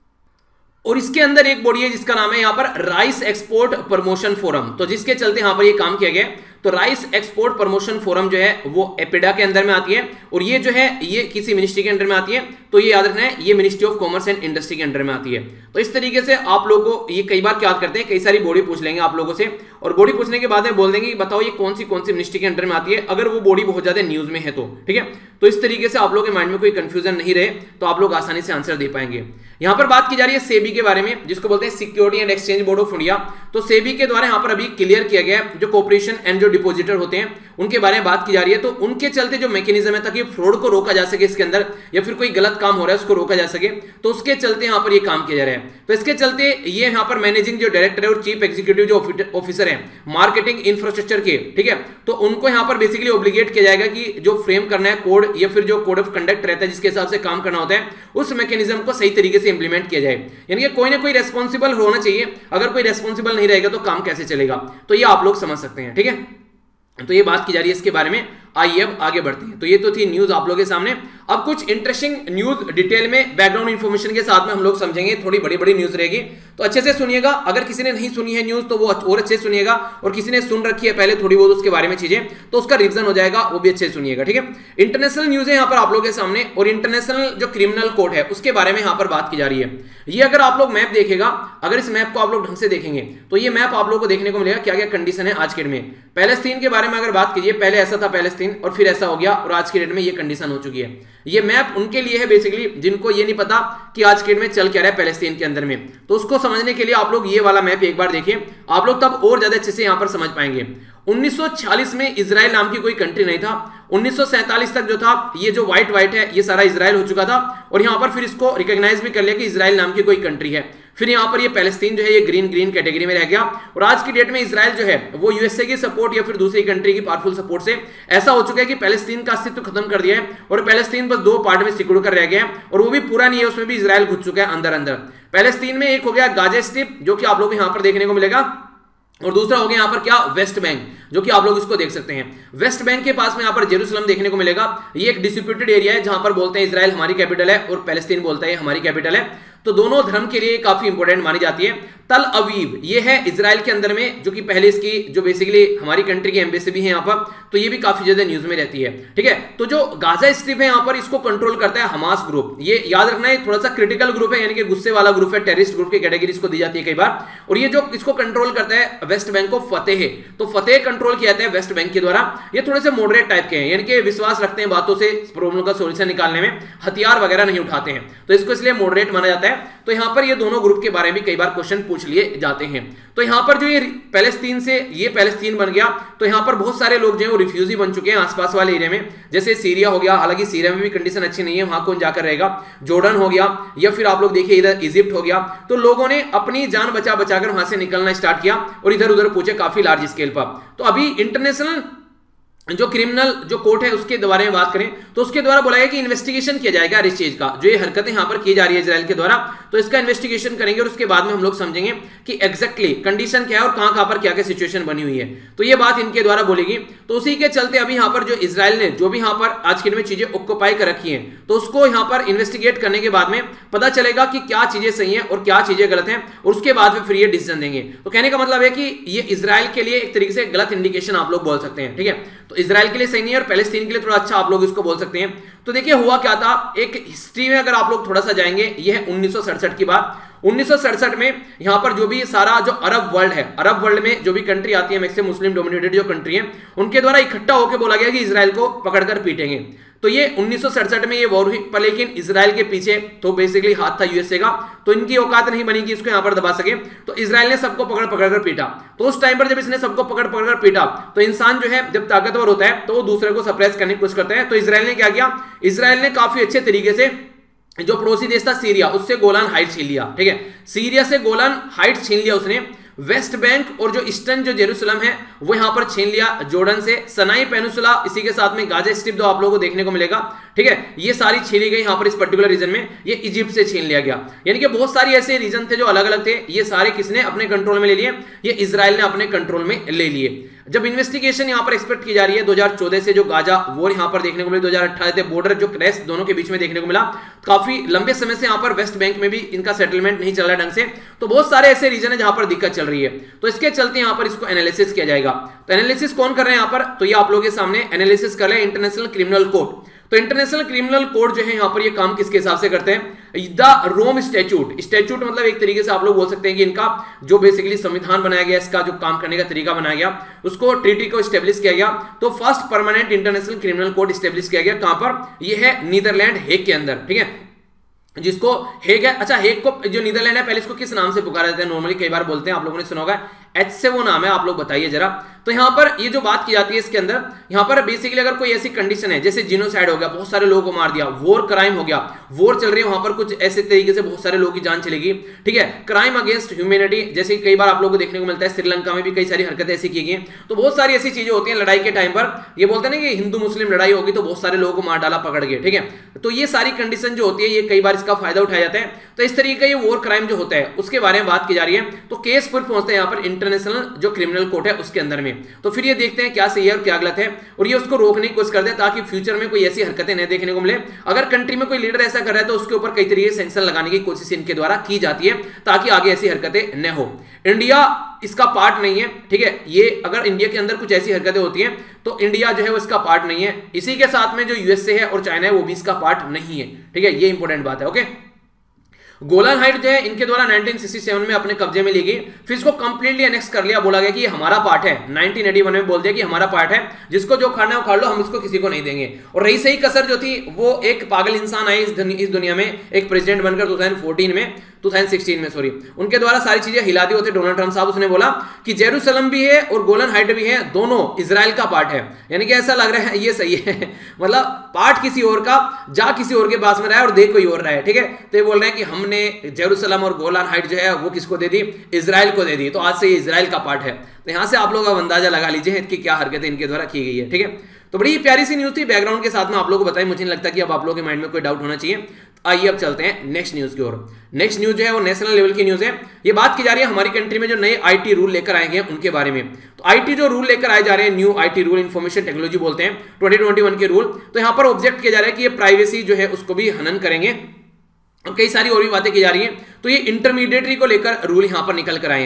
S1: और इसके अंदर एक बॉडी है जिसका नाम है यहां पर राइस एक्सपोर्ट प्रमोशन फोरम, तो जिसके चलते यहां पर ये काम किया गया। तो राइस एक्सपोर्ट प्रमोशन फोरम जो है वो एपिडा के अंदर में आती है, और ये जो है ये किसी मिनिस्ट्री के अंडर में आती है, तो ये याद रखना है ये ministry of commerce and industry के अंडर में आती है। तो इस तरीके से आप लोगों को ये कई बार क्या करते हैं, कई सारी बॉडी पूछ लेंगे आप लोगों से, और बॉडी पूछने के बाद में बोल देंगे कि बताओ ये कौन सी कौन सी मिनिस्ट्री के अंडर में आती है, अगर वो बॉडी बहुत ज्यादा न्यूज में है तो, ठीक है। तो इस तरीके से आप लोगों के माइंड में कोई कंफ्यूजन नहीं रहे, तो आप लोग आसानी से आंसर दे पाएंगे। यहां पर बात की जा रही है सेबी के बारे में, जिसको बोलते हैं security and exchange board of India. तो सेबी के द्वारा यहां पर अभी क्लियर किया गया है जो कॉर्पोरेशन एंड जो डिपॉजिटर होते हैं उनके बारे में बात की जा रही है। तो उनके चलते जो मैकेनिज्म है ताकि फ्रॉड को रोका जा सके इसके अंदर, या फिर कोई गलत काम हो रहा है उसको रोका जा सके, तो उसके चलते यहां पर ये काम किया जा रहा है। तो इसके चलते ये यहां पर मैनेजिंग जो डायरेक्टर है और चीफ एग्जीक्यूटिव जो ऑफिसर है मार्केटिंग इंफ्रास्ट्रक्चर के, ठीक है, तो उनको यहां पर बेसिकली ऑब्लिगेट किया जाएगा कि जो फ्रेम करना है कोड या फिर जो कोड ऑफ कंडक्ट रहता है जिसके हिसाब से काम करना होता है, उस मैकेनिज्म को सही तरीके से इंप्लीमेंट किया जाए। यानी कि कोई ना कोई रेस्पॉन्सिबल होना चाहिए, अगर कोई रेस्पॉन्सिबल नहीं रहेगा तो काम कैसे चलेगा, तो ये आप लोग समझ सकते हैं, ठीक है। तो ये बात की जा रही है इसके बारे में। आइए अब आगे बढ़ते हैं। तो ये तो थी न्यूज आप लोगों के सामने। अब कुछ इंटरेस्टिंग न्यूज डिटेल में बैकग्राउंड इंफॉर्मेशन के साथ में हम लोग समझेंगे, थोड़ी बड़ी बड़ी न्यूज रहेगी, तो अच्छे से सुनिएगा। अगर किसी ने नहीं सुनी है न्यूज तो वो और अच्छे से सुनिएगा, और किसी ने सुन रखी है पहले थोड़ी बहुत उसके बारे में चीजें, तो उसका रिवीजन हो जाएगा, वो भी अच्छे से सुनिएगा, ठीक है। इंटरनेशनल न्यूज है यहाँ पर आप लोगों के सामने, और इंटरनेशनल जो क्रिमिनल कोड है उसके बारे में यहाँ पर बात की जा रही है। ये अगर आप लोग मैप देखेगा, अगर इस मैप को आप लोग ढंग से देखेंगे तो ये मैप आप लोगों को देखने को मिलेगा क्या क्या कंडीशन है आज के डेट में। पैलेस्तीन के बारे में अगर बात कीजिए, पहले ऐसा था पैलेस्तीन और फिर ऐसा हो गया, और आज के डेट में ये कंडीशन हो चुकी है। ये मैप उनके लिए है बेसिकली जिनको ये नहीं पता कि आज के डेट में चल क्या रहा है पैलेस्तीन के अंदर में, तो उसको समझने के लिए आप लोग ये वाला मैप एक बार देखें, आप लोग तब और ज्यादा अच्छे से यहां पर समझ पाएंगे। उन्नीस सौ छियालीस में इजराइल नाम की कोई कंट्री नहीं था। उन्नीस सौ सैंतालीस तक जो था ये जो व्हाइट व्हाइट है ये सारा इजराइल हो चुका था, और यहां पर फिर इसको रिकॉग्नाइज भी कर लिया कि इजराइल नाम की कोई कंट्री है। फिर यहां पर ये पैलेस्तीन जो है ये ग्रीन ग्रीन कैटेगरी में रह गया, और आज की डेट में इजराइल जो है वो यूएसए की सपोर्ट या फिर दूसरी कंट्री की पावरफुल सपोर्ट से ऐसा हो चुका है कि पैलेस्तीन का अस्तित्व खत्म कर दिया है, और पैलेस्तीन बस दो पार्ट में सिकुड़ कर रह गया है, और वो भी पूरा नहीं है, उसमें भी इजराइल घुस चुका है अंदर अंदर। पैलेस्तीन में एक हो गया गाजा स्ट्रिप जो कि आप लोग यहां पर देखने को मिलेगा, और दूसरा हो गया यहां पर क्या वेस्ट बैंक, जो कि आप लोग इसको देख सकते हैं। वेस्ट बैंक के पास में यहां पर जेरूसलम देखने को मिलेगा। ये एक डिस्प्यूटेड एरिया है जहां पर बोलते हैं इजराइल हमारी कैपिटल है और पैलेस्तीन बोलता है हमारी कैपिटल है, तो दोनों धर्म के लिए काफी इंपॉर्टेंट मानी जाती है। तल अवीव ये है इजराइल के अंदर में, जो कि पहले इसकी जो बेसिकली हमारी कंट्री की एम्बेसी भी है यहाँ पर, तो ये भी काफी ज्यादा न्यूज में रहती है, ठीक है। तो जो गाजा स्ट्रिप है यहाँ पर इसको कंट्रोल करता है हमास ग्रुप। ये याद रखना है थोड़ा सा क्रिटिकल ग्रुप है, यानी कि गुस्से वाला ग्रुप है, टेररिस्ट ग्रुप की कैटेगरी इसको दी जाती है कई बार। और ये जो इसको कंट्रोल करता है वेस्ट बैंक को फतेह, तो फतेह कंट्रोल किया जाता है वेस्ट बैंक के द्वारा। ये थोड़े से मॉडरेट टाइप के हैं, यानी कि विश्वास रखते हैं बातों से प्रॉब्लम का सोल्यूशन निकालने में, हथियार वगैरह नहीं उठाते हैं, तो इसको इसलिए मॉडरेट माना जाता है। है, तो यहाँ पर ये दोनों ग्रुप के बारे में कई बार क्वेश्चन पूछ लिए जाते हैं। तो यहाँ पर जो ये पैलेस्तीन से ये पैलेस्तीन बन गया, तो यहाँ पर बहुत सारे लोग जो है वो रिफ्यूजी बन चुके हैं आसपास वाले एरिया में, जैसे सीरिया हो गया, हालांकि सीरिया में भी कंडीशन अच्छी नहीं है, वहां कौन जाकर रहेगा, जॉर्डन हो गया, या फिर आप लोग देखिए इधर इजिप्ट हो गया। तो लोगों ने अपनी जान बचा बचाकर वहां से निकलना स्टार्ट किया और इधर उधर पूछे काफी लार्ज स्केल पर। तो अभी इंटरनेशनल जो क्रिमिनल जो कोर्ट है उसके बारे में बात करें तो उसके द्वारा बोला गया कि इन्वेस्टिगेशन किया जाएगा इस चीज का, जो ये हरकतें यहां पर की जा रही है इजराइल के द्वारा, तो इसका इन्वेस्टिगेशन करेंगे और उसके बाद में हम लोग समझेंगे कि एग्जैक्टली कंडीशन क्या है और कहां कहां पर क्या क्या सिचुएशन बनी हुई है। तो ये बात इनके द्वारा बोलेगी। तो उसी के चलते अभी यहां पर जो इजराइल ने जो भी यहां पर आज के दिन में चीजें ऑक्युपाई कर रखी है, तो उसको यहां पर इन्वेस्टिगेट करने के बाद में पता चलेगा कि क्या चीजें सही है और क्या चीजें गलत है, और उसके बाद में फिर ये डिसीजन देंगे। तो कहने का मतलब है कि ये इजराइल के लिए एक तरीके से गलत इंडिकेशन आप लोग बोल सकते हैं, ठीक है। तो इजराइल के लिए सही नहीं है और पैलेस्तीन के लिए थोड़ा अच्छा आप लोग इसको बोल सकते हैं। तो देखिए हुआ क्या था, एक हिस्ट्री में अगर आप लोग थोड़ा सा जाएंगे, यह है उन्नीस सौ सड़सठ की बात। उन्नीस सौ सड़सठ में यहां पर जो भी सारा जो अरब वर्ल्ड है, अरब वर्ल्ड में जो भी कंट्री आती है, मैक्सिमम मुस्लिम डोमिनेटेड जो कंट्री है, उनके द्वारा इकट्ठा होकर बोला गया कि इजराइल को पकड़कर पीटेंगे। तो ये उन्नीस सौ सड़सठ में ये वॉर हुई, पर लेकिन इजराइल के पीछे तो बेसिकली हाथ था यूएसए का, तो इनकी औकात नहीं बनी कि इसको यहां पर दबा सके। तो इजराइल ने सबको पकड़ पकड़कर पीटा। तो उस टाइम पर जब इसने सबको पकड़ पकड़कर पीटा, तो इंसान जो है जब ताकतवर होता है तो वो दूसरे को सप्रेस करने की कोशिश करता है। तो इजराइल ने क्या किया, इजराइल ने काफी अच्छे तरीके से जो पड़ोसी देश था सीरिया, उससे गोलान हाइट छीन लिया, ठीक है। सीरिया से गोलान हाइट छीन लिया उसने, वेस्ट बैंक और जो ईस्टर्न जो जेरूसलम है वो यहां पर छीन लिया जॉर्डन से, सनाई पेनिसुला, इसी के साथ में गाजा स्ट्रिप जो आप लोगों को देखने को मिलेगा, ठीक है, ये सारी छीनी गई यहां पर इस पर्टिकुलर रीजन में। ये इजिप्ट से छीन लिया गया, यानी कि बहुत सारी ऐसे रीजन थे जो अलग अलग थे, ये सारे किसने अपने कंट्रोल में ले लिए, ये इजराइल ने अपने कंट्रोल में ले लिए। जब इन्वेस्टिगेशन यहां पर एक्सपेक्ट की जा रही है दो हज़ार चौदह से जो गाजा वॉर यहां पर देखने को मिली, दो हज़ार अठारह से बॉर्डर जो क्रैश दोनों के बीच में देखने को मिला, काफी लंबे समय से यहां पर वेस्ट बैंक में भी इनका सेटलमेंट नहीं चल रहा ढंग से। तो बहुत सारे ऐसे रीजन है जहां पर दिक्कत चल रही है, तो इसके चलते यहां पर इसको एनालिसिस किया जाएगा। तो एनालिसिस कौन कर रहे हैं यहां पर, तो ये आप लोगों के सामने एनालिसिस कर रहे हैं इंटरनेशनल क्रिमिनल कोर्ट। तो इंटरनेशनल क्रिमिनल कोर्ट जो है यहां पर ये काम किसके हिसाब से करते हैं, द रोम स्टैट्यूट। स्टैट्यूट मतलब एक तरीके से आप लोग बोल सकते हैं कि इनका जो बेसिकली संविधान बनाया गया, इसका जो काम करने का तरीका बनाया गया, उसको ट्रीटी को स्टेब्लिश किया गया। तो first permanent international criminal court establish किया गया कहां पर, यह है नीदरलैंड हेग के अंदर, ठीक है, जिसको हेग है। अच्छा, हेग को जो नीदरलैंड है पहले इसको किस नाम से पुकारा जाता है, नॉर्मली कई बार बोलते हैं, आप लोगों ने सुना होगा, एच से वो नाम है, आप लोग बताइए जरा। तो यहां पर ये जो बात की जाती है इसके अंदर, यहां पर बेसिकली अगर कोई ऐसी कंडीशन है जैसे जिनोसाइड हो गया, बहुत सारे लोगों को मार दिया, वॉर क्राइम हो गया, वॉर चल रही है वहां पर कुछ ऐसे तरीके से बहुत सारे लोगों की जान चलेगी, ठीक है, क्राइम अगेंस्ट ह्यूमैनिटी, जैसे कई बार आप लोगों को देखने को मिलता है श्रीलंका में भी कई सारी हरकतें ऐसी की गई। तो बहुत सारी ऐसी चीजें होती हैं लड़ाई के टाइम पर, ये बोलते हैं ना कि हिंदू मुस्लिम लड़ाई होगी तो बहुत सारे लोगों को मार डाला पकड़ के, ठीक है। तो ये सारी कंडीशन जो होती है ये कई बार इसका फायदा उठाया जाता है। तो इस तरीके का ये वॉर क्राइम जो होता है उसके बारे में बात की जा रही है। तो केस फिर पहुंचते हैं यहां पर इंटरनेशनल जो क्रिमिनल कोर्ट है उसके अंदर में। तो फिर ये देखते हैं क्या सही है और क्या गलत है, और ये उसको रोकने की कोशिश करते हैं ताकि फ्यूचर में कोई ऐसी हरकतें न देखने को मिले। अगर कंट्री में कोई लीडर ऐसा कर रहा है तो उसके ऊपर कई तरीके से सैंक्शन लगाने की कोशिश इनके द्वारा की जाती है ताकि आगे ऐसी हरकतें न हो। इंडिया इसका पार्ट नहीं है, ठीक है, ये अगर इंडिया के अंदर कुछ ऐसी हरकतें होती हैं तो इंडिया जो है वो इसका पार्ट नहीं है। इसी के साथ में जो यूएसए है और चाइना है वो भी इसका पार्ट नहीं है, ठीक है, ये इंपॉर्टेंट बात है। ओके, गोलान हाइट जो है इनके द्वारा नाइनटीन सिक्सटी सेवन में अपने कब्जे में ली गई, फिर इसको कंप्लीटली एनेक्स कर लिया, बोला गया कि ये हमारा पार्ट है। नाइनटीन एटी वन में बोल दिया कि हमारा पार्ट है, जिसको जो खाना है वो खा लो, हम इसको किसी को नहीं देंगे। और रही सही कसर जो थी वो एक पागल इंसान आए इस, इस दुनिया में एक प्रेसिडेंट बनकर दो हज़ार चौदह में दो हज़ार सोलह में सॉरी उनके द्वारा सारी चीजें हिला दी होते डोनाल्ड ट्रंप साहब। उसने बोला कि जेरूसलम भी है और गोलन हाइट भी है, दोनों इजराइल का पार्ट है। यानी कि ऐसा लग रहा है ये सही है मतलब पार्ट किसी और का, जा किसी और के पास में रहा है और दे कोई और रहा है, ठीक है। तो ये बोल रहे हैं कि हमने जेरूसलम और गोलान हाइट जो है वो किसको दे दी, इजराइल को दे दी, तो आज से ये इजराइल का पार्ट है। तो यहां से आप लोग अब अंदाजा लगा लीजिए कि क्या हरकतें इनके द्वारा की गई है, ठीक है। तो बड़ी प्यारी सी न्यूज थी, बैकग्राउंड के साथ में आप लोगों को बताएं, मुझे नहीं लगता कि अब आप लोगों के माइंड में कोई डाउट होना चाहिए। आइए अब चलते हैं नेक्स्ट न्यूज की ओर। नेक्स्ट न्यूज जो है वो नेशनल लेवल की न्यूज है। ये बात की जा रही है हमारी कंट्री में जो नए आईटी रूल लेकर आए हैं उनके बारे में। तो आईटी जो रूल लेकर आए जा रहे हैं, new IT rule, information technology बोलते हैं, ट्वेंटी ट्वेंटी वन के रूल। तो यहां पर ऑब्जेक्ट किया जा रहा है कि ये प्राइवेसी जो है उसको भी हनन करेंगे और कई सारी और भी बातें की जा रही हैं। तो ये इंटरमीडिएटरी को लेकर रूल यहां पर निकल कर आए हैं।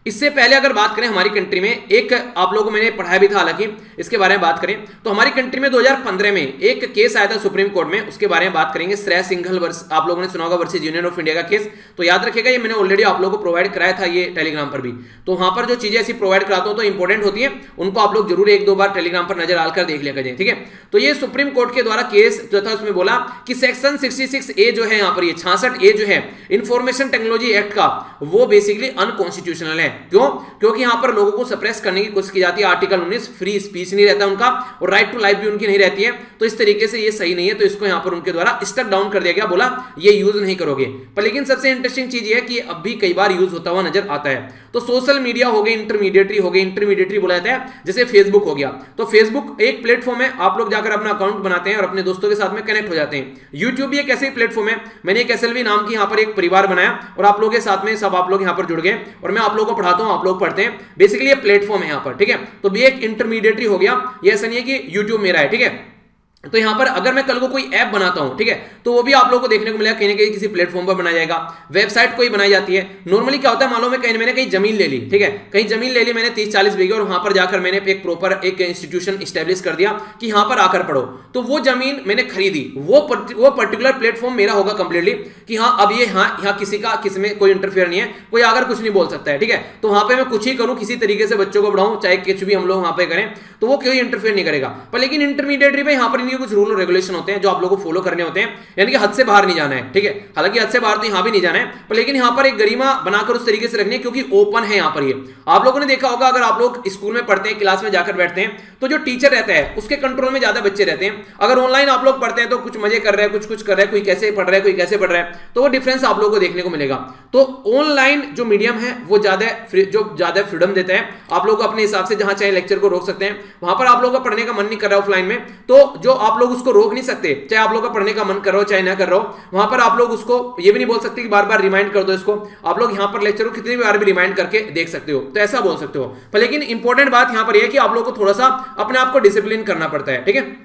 S1: इससे पहले अगर बात करें हमारी कंट्री में, एक आप लोगों को मैंने पढ़ाया भी था, हालांकि इसके बारे में बात करें तो हमारी कंट्री में दो हज़ार पंद्रह में एक केस आया था सुप्रीम कोर्ट में, उसके बारे में बात करेंगे। श्रेया सिंघल वर्स आप लोगों ने सुना होगा वर्सेस यूनियन ऑफ इंडिया का केस। तो याद रखिएगा, ये मैंने ऑलरेडी आप लोगों को प्रोवाइड कराया था ये टेलीग्राम पर भी। तो वहां पर जो चीजें ऐसी प्रोवाइड कराता हूं तो इंपॉर्टेंट होती है, उनको आप लोग जरूर एक दो बार टेलीग्राम पर नजर डालकर देख लिया करें, ठीक है। तो ये सुप्रीम कोर्ट के द्वारा केस जो था उसमें बोला कि सेक्शन सिक्सटी सिक्स ए जो है यहाँ पर, ये छियासठ ए जो है इंफॉर्मेशन टेक्नोलॉजी एक्ट का, वो बेसिकली अनकॉन्स्टिट्यूशनल है। क्यों? क्योंकि यहाँ पर लोगों को सप्रेस करने की कोशिश की जाती है। आर्टिकल उन्नीस फ्री स्पीच नहीं रहता उनका, और राइट टू लाइफ भी उनकी नहीं रहती है। तो इस तरीके से ये सही नहीं है, तो इसको यहाँ पर उनके द्वारा स्टक डाउन कर दिया गया, बोला ये यूज नहीं करोगे। पर लेकिन सबसे इंटरेस्टिंग चीज ये है कि अब भी कई बार यूज होता हुआ नजर आता है। तो सोशल मीडिया हो गए, इंटरमीडिएटरी हो गए, इंटरमीडिएटरी बोला जाता है, जैसे फेसबुक हो गया। तो फेसबुक एक प्लेटफॉर्म है, आप लोग जाकर अपना अकाउंट बनाते हैं और अपने दोस्तों के साथ में कनेक्ट हो जाते हैं। यूट्यूब भी एक ऐसे प्लेटफॉर्म है, मैंने एक एसएलवी नाम की यहाँ पर एक परिवार बनाया और आप लोगों के साथ में सब आप लोग यहाँ पर जुड़ गए और मैं आप लोगों को पढ़ाता हूँ, आप लोग पढ़ते हैं। बेसिकली ये प्लेटफॉर्म है यहाँ पर, ठीक है। तो भी एक इंटरमीडिएटरी हो गया, ये ऐसा नहीं है कि यूट्यूब मेरा है, ठीक है। तो यहां पर अगर मैं कल को कोई ऐप बनाता हूं, ठीक है, तो वो भी आप लोगों को देखने को मिलेगा, कहीं ना कहीं किसी प्लेटफॉर्म पर बनाया जाएगा। वेबसाइट कोई बनाई जाती है, नॉर्मली क्या होता है मालूम है, कहीं मैंने कहीं जमीन ले ली, ठीक है, कहीं जमीन ले ली मैंने तीस चालीस बीघे, और वहां पर जाकर मैंने एक प्रॉपर एक इंस्टीट्यूशन स्टैब्लिश कर दिया कि यहां पर आकर पढ़ो। तो वो जमीन मैंने खरीदी, वो वो पर्टिकुलर प्लेटफॉर्म मेरा होगा कंप्लीटली कि हाँ अब ये हाँ यहाँ किसी का किसी में कोई इंटरफेयर नहीं है, कोई आकर कुछ नहीं बोल सकता है, ठीक है। तो वहां पर मैं कुछ ही करूँ, किसी तरीके से बच्चों को पढ़ाऊं, चाहे कुछ भी हम लोग वहां पर करें, तो वो कोई इंटरफेयर नहीं करेगा। पर लेकिन इंटरमीडिएटरी में यहाँ पर इनके कुछ रूल और रेगुलेशन होते हैं जो आप लोगों को फॉलो करने होते हैं, यानी कि हद से बाहर नहीं जाना है, ठीक है। हालांकि हद से बाहर तो यहां भी नहीं जाना है, पर लेकिन यहां पर एक गरिमा बनाकर उस तरीके से रखनी है, क्योंकि ओपन है यहां पर। ये आप लोगों ने देखा होगा, अगर आप लोग स्कूल में पढ़ते हैं, क्लास में जाकर बैठते हैं, तो जो टीचर रहता है उसके कंट्रोल में ज्यादा बच्चे रहते हैं। अगर ऑनलाइन आप लोग पढ़ते हैं तो कुछ मजे कर रहे हैं, कुछ कुछ कर रहे हैं, कोई कैसे पढ़ रहा है, कोई कैसे पढ़ रहा है, तो वो डिफरेंस आप लोगों को देखने को मिलेगा। तो ऑनलाइन जो मीडियम है वो ज्यादा जो ज्यादा फ्रीडम देता है, आप लोग अपने हिसाब से जहां चाहे लेक्चर को रोक सकते हैं। वहां पर आप लोगों का पढ़ने का मन नहीं कर रहा ऑफलाइन में, तो जो आप लोग उसको रोक नहीं सकते, चाहे आप लोग का पढ़ने का मन कर रहा हो चाहे ना कर रहा हो, वहां पर आप लोग उसको ये भी नहीं बोल सकते कि बार बार रिमाइंड कर दो इसको, आप लोग यहां पर लेक्चर को कितनी बार भी रिमाइंड करके देख सकते हो, तो ऐसा बोल सकते हो। पर लेकिन इंपॉर्टेंट बात यहां पर यह है कि आप लोग को थोड़ा सा अपने आप को डिसिप्लिन करना पड़ता है, ठीक है।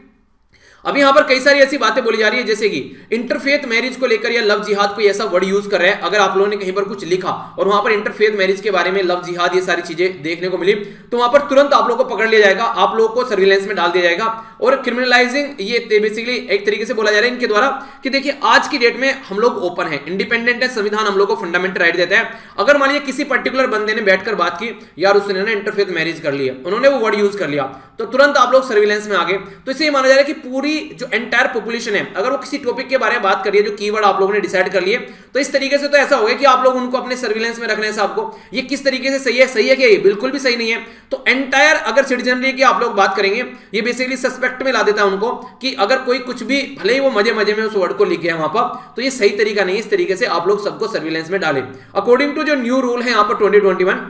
S1: अब यहां पर कई सारी ऐसी बातें बोली जा रही है, जैसे कि इंटरफेथ मैरिज को लेकर या लव जिहाद कोई ऐसा वर्ड यूज कर रहा है। अगर आप लोगों ने कहीं पर कुछ लिखा और वहां पर इंटरफेथ मैरिज के बारे में, लव जिहाद, ये सारी चीजें देखने को मिली, तो वहां पर तुरंत आप लोगों को पकड़ लिया जाएगा, आप लोगों को सर्विलेंस में डाल दिया जाएगा और क्रिमिनलाइजिंग, ये बेसिकली एक तरीके से बोला जा रहा है इनके द्वारा कि देखिए आज की डेट में हम लोग ओपन है, इंडिपेंडेंट है, संविधान हम लोग को फंडामेंटल राइट देता है। अगर मान लीजिए किसी पर्टिकुलर बंदे ने बैठकर बात की, यार उसने ना इंटरफेथ मैरिज कर लिया, उन्होंने वो वर्ड यूज कर लिया, तो तुरंत आप लोग सर्विलेंस में आ गए। तो इससे माना जा रहा है कि पूरी जो एंटायर पॉपुलेशन है, अगर वो किसी टॉपिक के बारे में बात कर रही है, जो कीवर्ड आप लोगों ने डिसाइड कर लिए, तो इस तरीके से तो ऐसा हो गया कि आप लोग उनको अपने सर्विलेंस में रख रहे हैं सबको। ये किस तरीके से सही है? सही है क्या? ये बिल्कुल भी सही नहीं है। तो एंटायर अगर सिटीजनरी की आप लोग बात करेंगे, ये बेसिकली सस्पेक्ट में ला देता है उनको कि अगर कोई कुछ भी, भले ही वो मजे मजे में उस वर्ड को लिख गया वहां पर, तो ये सही तरीका नहीं है। इस तरीके से आप लोग सबको सर्विलेंस में डालें। अकॉर्डिंग टू जो न्यू रूल है यहाँ पर ट्वेंटी ट्वेंटी वन,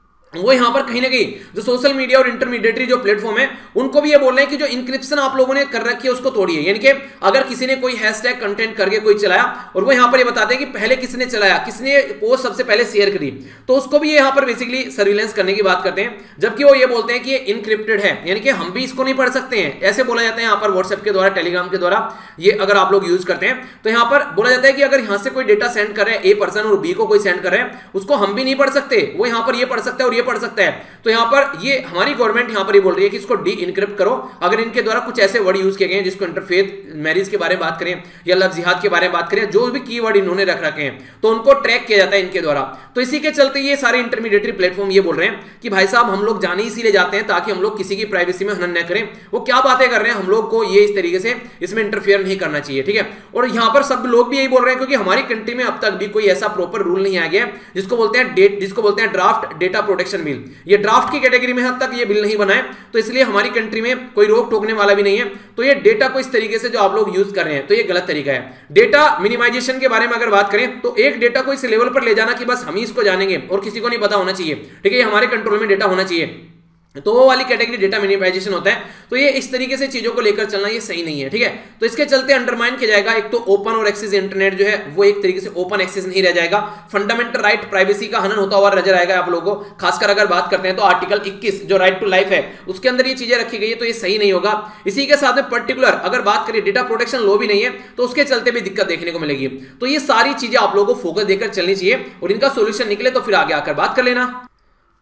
S1: वो यहां पर कहीं ना कहीं जो सोशल मीडिया और इंटरमीडिएटरी जो प्लेटफॉर्म है, उनको भी ये बोल रहे हैं कि जो इंक्रिप्शन आप लोगों ने कर रखी है उसको तोड़िए। यानी कि अगर किसी ने कोई हैशटैग कंटेंट करके कोई चलाया और वो यहां पर ये बताते हैं कि पहले किसने चलाया, किसने पोस्ट सबसे पहले शेयर करी, तो उसको भी यहां पर बेसिकली सर्विलेंस करने की बात करते हैं। जबकि वो ये बोलते हैं कि ये इनक्रिप्टेड है, यानी कि हम भी इसको नहीं पढ़ सकते हैं, ऐसे बोला जाता है यहां पर व्हाट्सएप के द्वारा, टेलीग्राम के द्वारा। ये अगर आप लोग यूज करते हैं तो यहां पर बोला जाता है कि अगर यहां से कोई डेटा सेंड कर रहे हैं ए पर्सन और बी को कोई सेंड कर रहे हैं, उसको हम भी नहीं पढ़ सकते, वो यहां पर ये पढ़ सकता है और ये पढ़ सकता है। तो यहां पर ये हमारी गवर्नमेंट यहां पर ये बोल रही है कि इसको डी इनक्रिप्ट करो। अगर इनके द्वारा कुछ ऐसे वर्ड यूज किए गए हैं जिसको इंटरफेथ मैरिज के बारे में बात करें या लव जिहाद के बारे में बात करें, जो भी कीवर्ड इन्होंने रख रखे हैं, तो उनको ट्रैक किया जाता है इनके द्वारा। तो इसी के चलते ये सारे इंटरमीडिएटरी प्लेटफॉर्म ये बोल रहे हैं कि भाई साहब हम लोग जाने इसीलिए जाते हैं ताकि हम लोग किसी की प्राइवेसी में हनन न करें। वो क्या बातें कर रहे हैं, हम लोग को ये इस तरीके से इसमें इंटरफेयर नहीं करना चाहिए, ठीक है। और यहां पर सब लोग भी यही बोल रहे हैं, क्योंकि हमारी कंट्री में अब तक भी कोई ऐसा प्रॉपर रूल नहीं आ गया जिसको बोलते हैं डेट जिसको बोलते हैं ड्राफ्ट डेटा प्रोटेक्शन बिल। ये ड्राफ्ट की कैटेगरी में तक ये बिल नहीं बना है, तो इसलिए हमारी कंट्री में कोई रोक टोकने वाला भी नहीं है। तो ये डेटा को इस तरीके से जो आप लोग यूज कर रहे हैं, तो ये गलत तरीका है। डेटा मिनिमाइजेशन के बारे में अगर बात करें तो एक डेटा को इस लेवल पर ले जाना कि बस हम ही इसको जानेंगे और किसी को नहीं पता होना चाहिए, ठीक है, ये हमारे कंट्रोल में डेटा होना चाहिए, तो वो वाली कैटेगरी डेटा मिनिमाइजेशन होता है। तो ये इस तरीके से चीजों को लेकर चलना ये सही नहीं है, ठीक है। तो इसके चलते अंडरमाइन किया जाएगा, एक तो ओपन और एक्सेस इंटरनेट जो है वो एक तरीके से ओपन एक्सेस नहीं रह जाएगा, फंडामेंटल राइट प्राइवेसी का हनन होता हुआ नजर आएगा आप लोगों को। खासकर अगर बात करते हैं तो आर्टिकल इक्कीस जो राइट टू लाइफ है उसके अंदर ये चीजें रखी गई है, तो ये सही नहीं होगा। इसी के साथ में पर्टिकुलर अगर बात करें डेटा प्रोटेक्शन लॉ भी नहीं है, तो उसके चलते भी दिक्कत देखने को मिलेगी। तो ये सारी चीजें आप लोगों को फोकस देकर चलनी चाहिए और इनका सोल्यूशन निकले तो फिर आगे आकर बात कर लेना।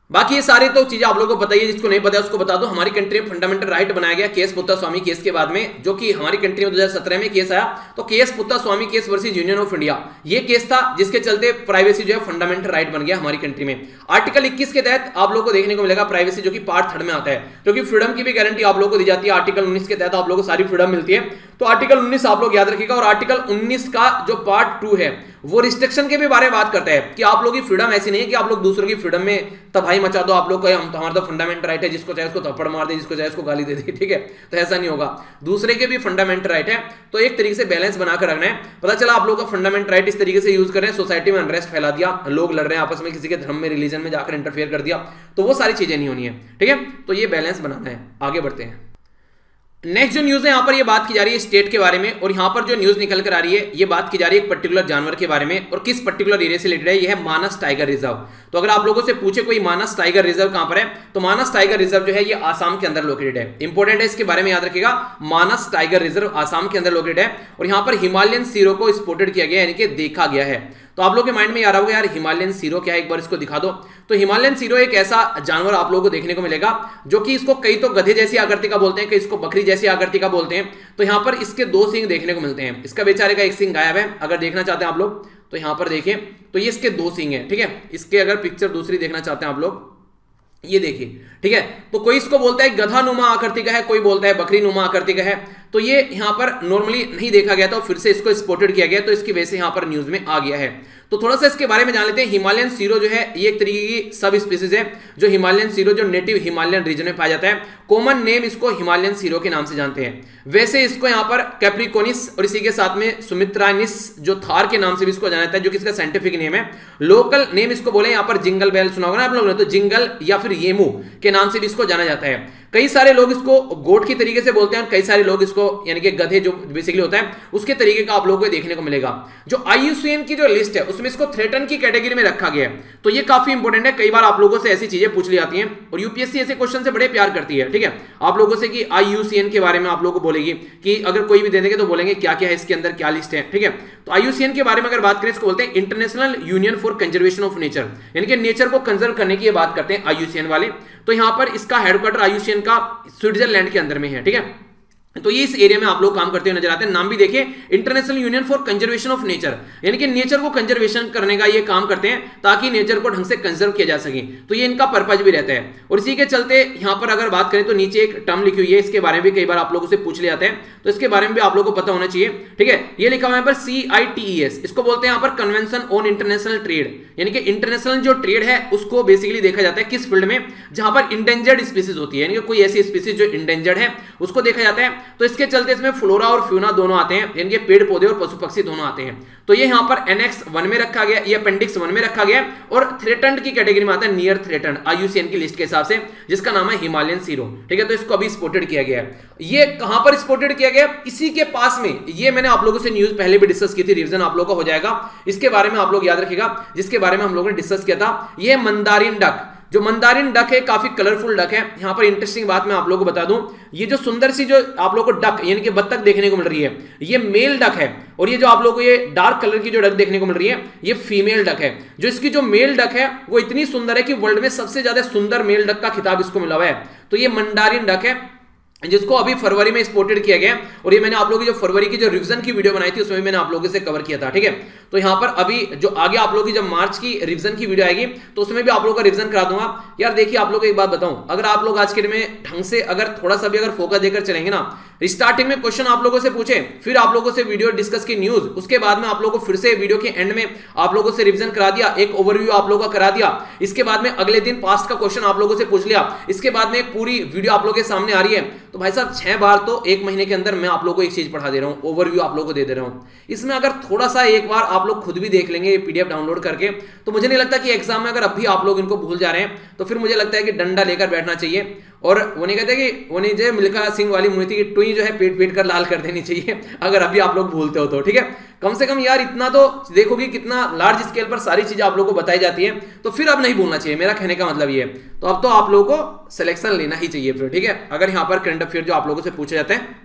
S1: बाकी ये सारे तो चीजें आप लोगों को पता ही है, जिसको नहीं पता है उसको बता दो। हमारी कंट्री में फंडामेंटल राइट बनाया गया केएस पुत्तास्वामी केस के बाद में, जो कि हमारी कंट्री में दो हज़ार सत्रह में केस आया। तो K S Puttaswamy case versus union of India ये केस था, जिसके चलते प्राइवेसी जो है फंडामेंटल राइट बन गया हमारी कंट्री में। आर्टिकल इक्कीस के तहत आप लोगों को देखने को मिलेगा प्राइवेसी, जो कि पार्ट थर्ड में आता है, क्योंकि फ्रीडम की भी गारंटी आप लोगों को दी जाती है। आर्टिकल उन्नीस के तहत आप लोगों को सारी फ्रीडम मिलती है। तो आर्टिकल उन्नीस आप लोग याद रखिएगा। और आर्टिकल उन्नीस का जो पार्ट टू है वो रिस्ट्रिक्शन के भी बारे में बात करता है कि आप लोगों की फ्रीडम ऐसी नहीं है कि आप लोग दूसरों की फ्रीडम में तबाही मचा दो। आप लोग को हम हमारा तो फंडामेंटल राइट है, जिसको चाहे उसको थप्पड़ मार दे, जिसको चाहे उसको गाली दे दे, ठीक है। तो ऐसा नहीं होगा, दूसरे के भी फंडामेंटल राइट है। तो एक तरीके से बैलेंस बनाकर रखना है। पता चला आप लोग का फंडामेंटल राइट इस तरीके से यूज कर रहे हैं, सोसाइटी में अनरेस्ट फैला दिया, लोग लड़ रहे हैं आपस में, किसी के धर्म में रिलीजन में जाकर इंटरफेयर कर दिया, तो वो सारी चीजें नहीं होनी है, ठीक है। तो ये बैलेंस बनाना है। आगे बढ़ते हैं। नेक्स्ट जो न्यूज है यहाँ पर ये बात की जा रही है स्टेट के बारे में, और यहाँ पर जो न्यूज निकल कर आ रही है ये बात की जा रही है एक पर्टिकुलर जानवर के बारे में, और किस पर्टिकुलर एरिया से रिलेटेड है, ये है मानस टाइगर रिजर्व। तो अगर आप लोगों से पूछे कोई मानस टाइगर रिजर्व कहां पर है, तो मानस टाइगर रिजर्व जो है ये आसाम के अंदर लोकेटेड है। इंपॉर्टेंट है, इसके बारे में याद रखिएगा। मानस टाइगर रिजर्व आसाम के अंदर लोकेटेड है, और यहाँ पर हिमालयन सीरो को स्पॉटेड किया गया, यानी कि देखा गया है। तो आप लोगों के माइंड में आ रहा होगा यार हिमालयन सीरो क्या है, एक बार इसको दिखा दो। तो हिमालयन सीरो एक ऐसा जानवर आप लोगों को देखने को मिलेगा जो कि इसको कई तो गधे जैसी आकृति का बोलते हैं, कई इसको बकरी जैसी आकृति का बोलते हैं। तो यहाँ पर इसके दो सींग देखने को मिलते हैं। इसका बेचारे का एक सींग गायब है, अगर देखना चाहते हैं आप लोग तो यहाँ पर देखिए, तो ये इसके दो सींग है, ठीक है। इसके अगर पिक्चर दूसरी देखना चाहते हैं आप लोग, ये देखिए, ठीक है। तो कोई इसको बोलता है गधा नुमा आकृति का है, कोई बोलता है बकरी नुमा आकृति का है। तो ये यहाँ पर नॉर्मली नहीं देखा गया था, फिर से इसको स्पॉटेड किया गया, तो इसकी वजह से यहाँ पर न्यूज में आ गया है। तो थोड़ा सा इसके बारे में जान लेते हैं। हिमालयन सीरो जो है ये एक तरीके की सब स्पीसीज है, जो हिमालयन सीरो जो नेटिव हिमालयन रीजन में पाया जाता है। कॉमन नेम इसको हिमालयन सीरो के नाम से जानते हैं। वैसे इसको यहाँ पर कैप्रिकोनिस और इसी के साथ में सुमित्रानिस जो थार के नाम से भी इसको जाना जाता है, जो कि इसका साइंटिफिक नेम है। लोकल नेम इसको बोले यहाँ पर जिंगल बेल, सुना होगा ना आप लोगों ने, तो जिंगल या फिर येमू के नाम से भी इसको जाना जाता है। कई सारे लोग इसको गोट की तरीके से बोलते हैं, और कई सारे लोग इसको यानी कि गधे जो बेसिकली होता है उसके तरीके का आप लोगों को देखने को मिलेगा। जो आई यू सी एन की जो लिस्ट है उसमें इसको थ्रेटन की कैटेगरी में रखा गया है। तो ये काफी इंपॉर्टेंट है, कई बार आप लोगों से ऐसी चीजें पूछ ली जाती हैं, और यूपीएससी ऐसे क्वेश्चन से बड़े प्यार करती है, ठीक है। आप लोगों से कि आई यू सी एन के बारे में आप लोगों को बोलेगी कि अगर कोई भी दे देंगे तो बोलेंगे क्या क्या है इसके अंदर, क्या लिस्ट है, ठीक है। तो आई यू सी एन के बारे में अगर बात करें, इसको बोलते हैं International Union for Conservation of Nature, यानी कि नेचर को कंजर्व करने की बात करते हैं आई यू सी एन वाले। तो यहाँ पर इसका headquarter I U C N का स्विट्जरलैंड के अंदर में है, ठीक है। तो ये इस एरिया में आप लोग काम करते हुए नजर आते हैं। नाम भी देखिए, International Union for Conservation of Nature, यानी कि नेचर को कंजर्वेशन करने का ये काम करते हैं ताकि नेचर को ढंग से कंजर्व किया जा सके। तो ये इनका पर्पज भी रहता है। और इसी के चलते यहाँ पर अगर बात करें तो नीचे एक टर्म लिखी हुई है, इसके बारे में भी कई बार आप लोगों से पूछ ले जाते हैं, तो इसके बारे में भी आप लोगों को पता होना चाहिए, ठीक है। ये लिखा हुआ है पर सी आई टी ई एस, इसको बोलते हैं यहाँ पर कन्वेंशन ऑन इंटरनेशनल ट्रेड, यानी कि इंटरनेशनल जो ट्रेड है उसको बेसिकली देखा जाता है किस फील्ड में, जहां पर इंडेंजर्ड स्पीसीज होती है, यानी कि कोई ऐसी स्पीसीज जो इंडेंजर्ड है उसको देखा जाता है। तो इसके चलते इसमें फ्लोरा और फ्यूना दोनों आते हैं, यानी कि पेड़ पौधे और पशु पक्षी दोनों आते हैं। तो ये यहाँ पर एनेक्स वन में रखा गया, ये अपेंडिक्स वन में रखा गया, और थ्रेटन्ड की कैटेगरी में आता है near threatened I U C N की लिस्ट के हिसाब से, जिसका नाम है हिमालयन सीरो, ठीक है। तो इसको अभी स्पॉटेड किया गया है। ये कहां पर स्पॉटेड किया गया, इसी के पास में। ये मैंने आप लोगों से न्यूज पहले भी डिस्कस की थी, रिवीजन आप लोगों का हो जाएगा, इसके बारे में आप लोग याद रखिएगा, जिसके बारे में हम लोगों ने डिस्कस किया था। ये मंदारिन डक, जो मंदारिन डक है काफी कलरफुल डक है। यहाँ पर इंटरेस्टिंग बात मैं आप लोगों को बता दूं, ये जो सुंदर सी जो आप लोगों को डक यानी कि बत्तख देखने को मिल रही है, ये मेल डक है, और ये जो आप लोगों को ये डार्क कलर की जो डक देखने को मिल रही है ये फीमेल डक है। जो इसकी जो मेल डक है वो इतनी सुंदर है कि वर्ल्ड में सबसे ज्यादा सुंदर मेल डक का खिताब इसको मिला हुआ है। तो ये मंदारिन डक है, जिसको अभी फरवरी में स्पॉटेड किया गया, और ये मैंने आप लोगों की जो फरवरी की जो रिवीजन की वीडियो बनाई थी उसमें मैंने आप लोगों से कवर किया था, ठीक है। तो यहाँ पर अभी जो आगे आप लोगों की जब मार्च की रिवीजन की वीडियो आएगी तो उसमें भी आप लोगों का रिवीजन करा दूंगा। यार देखिए, आप लोगों को एक बात बताऊं, अगर आप लोग आज के दिन में ढंग से अगर थोड़ा सा भी अगर फोकस देकर चलेंगे ना, स्टार्टिंग में क्वेश्चन आप लोगों से पूछे, फिर आप लोगों से वीडियो डिस्कस की न्यूज, उसके बाद में आप लोगों को फिर से वीडियो के एंड में आप लोगों से रिवीजन करा दिया, एक ओवरव्यू आप लोगों का करा दिया, इसके बाद में अगले दिन पास्ट का क्वेश्चन आप लोगों से पूछ लिया, इसके बाद में एक पूरी वीडियो आप लोगों के सामने आ रही है। तो भाई साहब छह बार तो एक महीने के अंदर मैं आप लोगों को एक चीज पढ़ा दे रहा हूं, ओवरव्यू आप लोगों को दे दे रहा हूं। इसमें अगर थोड़ा सा एक बार आप लोग खुद भी देख लेंगे पीडीएफ डाउनलोड करके, तो मुझे नहीं लगता कि एग्जाम में अगर अभी आप लोग इनको भूल जा रहे हैं तो फिर मुझे लगता है कि डंडा लेकर बैठना चाहिए। और वो नहीं कहते कि वो नहीं जो मिल्खा सिंह वाली मूवी थी कि टुई जो है पेट पेट कर लाल कर देनी चाहिए अगर अभी आप लोग भूलते हो तो, ठीक है। कम से कम यार इतना तो देखोगे कितना लार्ज स्केल पर सारी चीजें आप लोगों को बताई जाती है, तो फिर अब नहीं भूलना चाहिए, मेरा कहने का मतलब ये है। तो अब तो आप लोगों को सिलेक्शन लेना ही चाहिए फिर, ठीक है, अगर यहाँ पर करंट अफेयर जो आप लोगों से पूछे जाते हैं।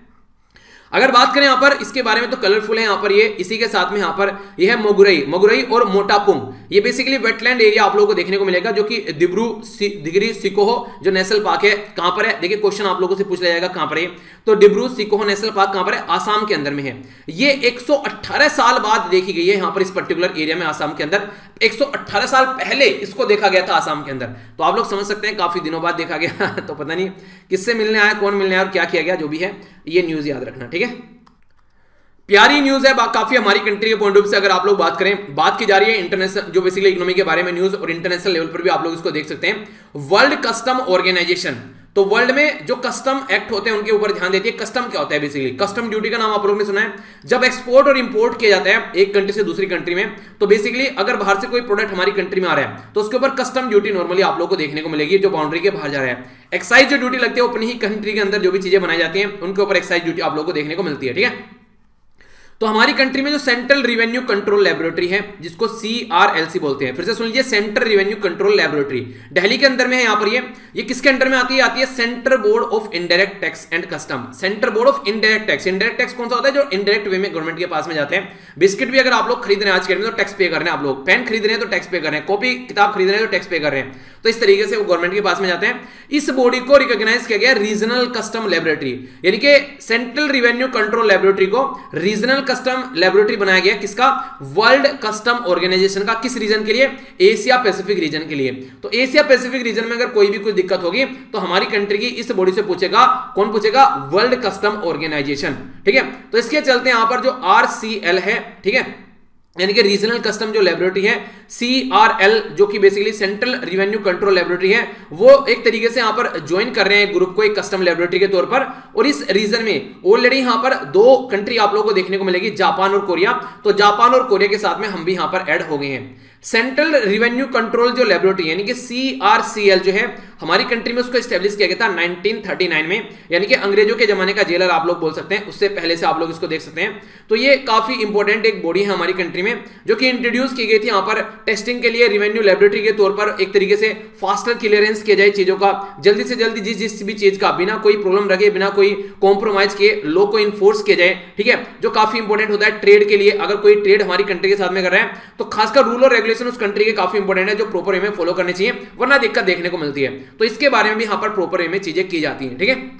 S1: अगर बात करें यहाँ पर इसके बारे में तो कलरफुल है यहाँ पर ये, इसी के साथ में यहाँ पर यह है मोगुरई, मोगुरई और मोटापुंग, ये बेसिकली वेटलैंड एरिया आप लोगों को देखने को मिलेगा, जो कि दिब्रू दिगरी सिकोहो जो नेशनल पार्क है कहां पर है, देखिए क्वेश्चन आप लोगों से पूछ लिया जाएगा कहां पर है, तो डिब्रू सिकोहो नेशनल पार्क कहां पर है, आसाम के अंदर में है। ये एक सौ अठारह साल बाद देखी गई है यहां पर इस पर्टिकुलर एरिया में, आसाम के अंदर एक सौ अठारह साल पहले इसको देखा गया था आसाम के अंदर। तो आप लोग समझ सकते हैं काफी दिनों बाद देखा गया तो पता नहीं किससे मिलने आया, कौन मिलने आया और क्या किया गया, जो भी है ये न्यूज याद रखना, ठीक है। प्यारी न्यूज है काफी हमारी कंट्री के पॉइंट ऑफ व्यू से। अगर आप लोग बात करें, बात की जा रही है इंटरनेशनल जो बेसिकली इकोनॉमी के बारे में न्यूज, और इंटरनेशनल लेवल पर भी आप लोग इसको देख सकते हैं। वर्ल्ड कस्टम ऑर्गेनाइजेशन, तो वर्ल्ड में जो कस्टम एक्ट होते हैं उनके ऊपर ध्यान देती है। कस्टम क्या होता है, बेसिकली कस्टम ड्यूटी का नाम आप लोगों ने सुना है। जब एक्सपोर्ट और इंपोर्ट किया जाता है एक कंट्री से दूसरी कंट्री में, तो बेसिकली अगर बाहर से कोई प्रोडक्ट हमारी कंट्री में आ रहा है तो उसके ऊपर कस्टम ड्यूटी नॉर्मली आप लोगों को देखने को मिलेगी, जो बाउंड्री के बाहर जा रहा है। एक्साइज जो ड्यूटी लगती है वो अपनी ही कंट्री के अंदर जो भी चीजें बनाई जाती हैं उनके ऊपर एक्साइज ड्यूटी आप लोगों को देखने को मिलती है, ठीक है। तो हमारी कंट्री में जो सेंट्रल रिवेन्यू कंट्रोल लैबोरेटरी है, जिसको सी आर एल सी बोलते हैं, फिर से सुन लीजिए, central revenue control laboratory Delhi के अंदर में है। यहाँ पर ये ये किसके अंडर में आती है, आती है central board of indirect tax and custom. Central board of indirect tax, indirect tax कौन सा होता है, जो इनडायरेक्ट वे में गवर्नमेंट के पास में जाते हैं। बिस्किट भी अगर आप लोग खरीद रहे हैं आज के डेट में तो टैक्स पे कर रहे हैं, आप लोग पेन खरीद रहे हैं तो टैक्स पे कर रहे हैं, कॉपी किताब खरीद रहे हैं तो टैक्स पे कर रहे हैं। तो इस तरीके से वो गवर्नमेंट के पास में जाते हैं। इस बॉडी को रिकॉग्नाइज किया गया रीजनल कस्टम लैबोरेटरी, यानी कि सेंट्रल रिवेन्यू कंट्रोल लैबोरेटरी को रीजनल कस्टम लैबोरेटरी बनाया गया। किसका, वर्ल्ड कस्टम ऑर्गेनाइजेशन का। किस रीजन के लिए, एशिया पैसिफिक रीजन के लिए। तो एशिया पैसिफिक रीजन में अगर कोई भी कुछ दिक्कत होगी तो हमारी कंट्री की इस बॉडी से पूछेगा, कौन पूछेगा, वर्ल्ड कस्टम ऑर्गेनाइजेशन, ठीक है। तो इसके चलते यहां पर जो आर सी एल है, ठीक है, यानी कि रीजनल कस्टम जो लैबोरेटरी है, सी आर एल जो कि basically central revenue control laboratory है, वो एक तरीके से यहां पर ज्वाइन कर रहे हैं ग्रुप को एक कस्टम लैबोरेटरी के तौर पर। और इस रीजन में ऑलरेडी यहां पर दो कंट्री आप लोगों को देखने को मिलेगी, जापान और कोरिया। तो जापान और कोरिया के साथ में हम भी यहां पर ऐड हो गए हैं। सेंट्रल रिवेन्यू कंट्रोल जो लैबोरेटरी यानी कि सी आर सी एल जो है हमारी कंट्री में, उसको एस्टेब्लिश किया गया था नाइनटीन थर्टी नाइन में, यानी कि अंग्रेजों के जमाने का जेलर आप लोग बोल सकते हैं, उससे पहले से आप लोग इसको देख सकते हैं। तो ये काफी इंपॉर्टेंट एक बॉडी है हमारी कंट्री में, जो कि इंट्रोड्यूस की गई थी यहाँ पर टेस्टिंग के लिए, रिवेन्यू लैबोरेटरी के तौर पर एक तरीके से फास्टर क्लियरेंस किया जाए चीजों का, जल्दी से जल्दी जिस जिस भी चीज का बिना कोई प्रॉब्लम रखे, बिना कोई कॉम्प्रोमाइज किए लॉ को इन्फोर्स किया जाए, ठीक है, जो काफी इंपॉर्टेंट होता है ट्रेड के लिए। अगर कोई ट्रेड हमारी कंट्री के साथ में कर रहा है तो खासकर रूल और रेगुलेशन उस कंट्री के काफी इंपॉर्टेंट है, जो प्रॉपर वे में फॉलो करने चाहिए, वरना दिक्कत देखने को मिलती है। तो इसके बारे में भी यहां पर प्रॉपर वे में चीजें की जाती हैं, ठीक है।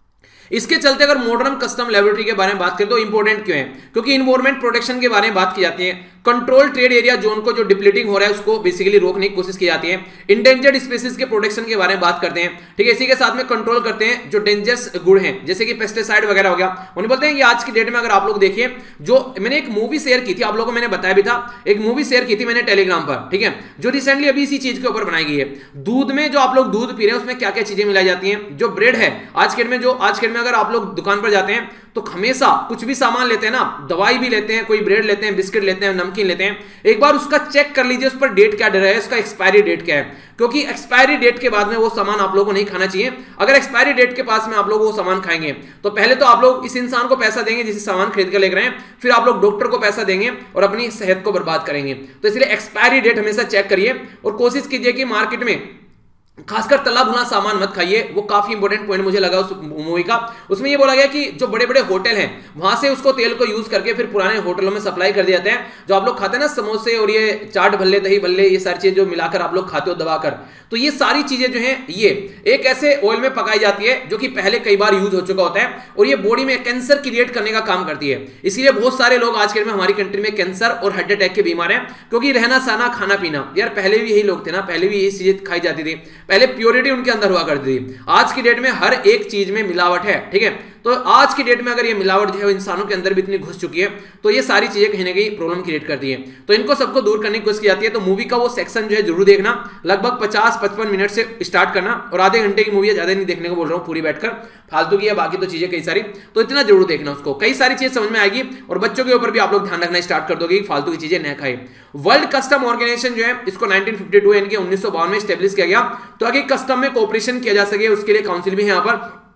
S1: इसके चलते अगर मॉडर्न कस्टम लैबोरेटरी के बारे में बात करें तो इंपॉर्टेंट क्यों है, क्योंकि इन्वायरमेंट प्रोटेक्शन के बारे में बात की जाती है। कंट्रोल ट्रेड एरिया जोन को जो डिप्लीटिंग हो रहा है उसको बेसिकली रोकने की कोशिश की जाती है। इंडेंजर्ड स्पीसीज के प्रोटेक्शन के बारे में बात करते हैं, ठीक है। इसी के साथ में कंट्रोल करते हैं जो डेंजरस गुड़ हैं, जैसे कि पेस्टिसाइड वगैरह हो गया। उन्हें बोलते हैं कि आज की डेट में अगर आप लोग देखिए, जो मैंने एक मूवी शेयर की थी आप लोगों को, मैंने बताया भी था, एक मूवी शेयर की थी मैंने टेलीग्राम पर, ठीक है, जो रिसेंटली अभी इसी चीज के ऊपर बनाई गई है। दूध में जो आप लोग दूध पी रहे हैं उसमें क्या क्या चीजें मिलाई जाती हैं। जो ब्रेड है आज के डेट में, जो आज के डेट में अगर आप लोग दुकान पर जाते हैं तो हमेशा कुछ भी सामान लेते हैं ना, दवाई भी लेते हैं, कोई ब्रेड लेते हैं, बिस्किट लेते हैं, नमकीन लेते हैं, एक बार उसका चेक कर लीजिए उस पर डेट क्या है, उसका एक्सपायरी डेट क्या है, क्योंकि एक्सपायरी डेट के बाद में वो सामान आप लोगों को नहीं खाना चाहिए। अगर एक्सपायरी डेट के पास में आप लोग वो सामान खाएंगे तो पहले तो आप लोग इस इंसान को पैसा देंगे जिसे सामान खरीद कर लेकर आए, फिर आप लोग डॉक्टर को पैसा देंगे और अपनी सेहत को बर्बाद करेंगे। तो इसलिए एक्सपायरी डेट हमेशा चेक करिए और कोशिश कीजिए कि मार्केट में खासकर तला भुना सामान मत खाइए। वो काफी इंपॉर्टेंट पॉइंट मुझे लगा उस मूवी का। उसमें ये बोला गया कि जो बड़े बड़े होटल हैं वहां से उसको तेल को यूज करके फिर पुराने होटलों में सप्लाई कर दिया जाता है। जो आप लोग खाते हैं ना समोसे और ये चाट भल्ले, दही भल्ले, ये सारी चीजें जो मिलाकर आप लोग खाते हो दबाकर, तो ये सारी चीजें जो हैं ये एक ऐसे ऑयल में पकाई जाती है जो कि पहले कई बार यूज हो चुका होता है और ये बॉडी में कैंसर क्रिएट करने का काम करती है। इसीलिए बहुत सारे लोग आज के में हमारी कंट्री में कैंसर और हार्ट अटैक के बीमार हैं, क्योंकि रहना सहना खाना पीना, यार पहले भी यही लोग थे ना, पहले भी यही चीजें खाई जाती थी, पहले प्योरिटी उनके अंदर हुआ करती थी। आज की डेट में हर एक चीज में मिलावट है, ठीक है। तो आज की डेट में अगर ये मिलावट जो है इंसानों के अंदर भी इतनी घुस चुकी है तो ये सारी चीजें कहीं ना कहीं प्रॉब्लम क्रिएट करती है। तो इनको सबको दूर करने की कोशिश की जाती है। तो मूवी का वो सेक्शन जो है जरूर देखना, लगभग पचास पचपन मिनट से स्टार्ट करना और आधे घंटे की मूवी है, ज्यादा नहीं देखने को बोल रहा हूँ पूरी बैठकर, फालतू की है, बाकी तो चीजें कई सारी, तो इतना जरूर देखना उसको, कई सारी चीजें समझ में आएगी और बच्चों के ऊपर भी आप लोग ध्यान रखना स्टार्ट कर दोगे, फालतू की चीजें न खाए। वर्ल्ड कस्टम ऑर्गेनाइजेशन जो है इसको नाइनटीन फिफ्टी टू यानी कि उन्नीस सौ बावन में स्टैब्लिश किया गया, तो आगे कस्टम में कोऑपरेशन किया जा सके उसके लिए काउंसिल भी है यहाँ पर।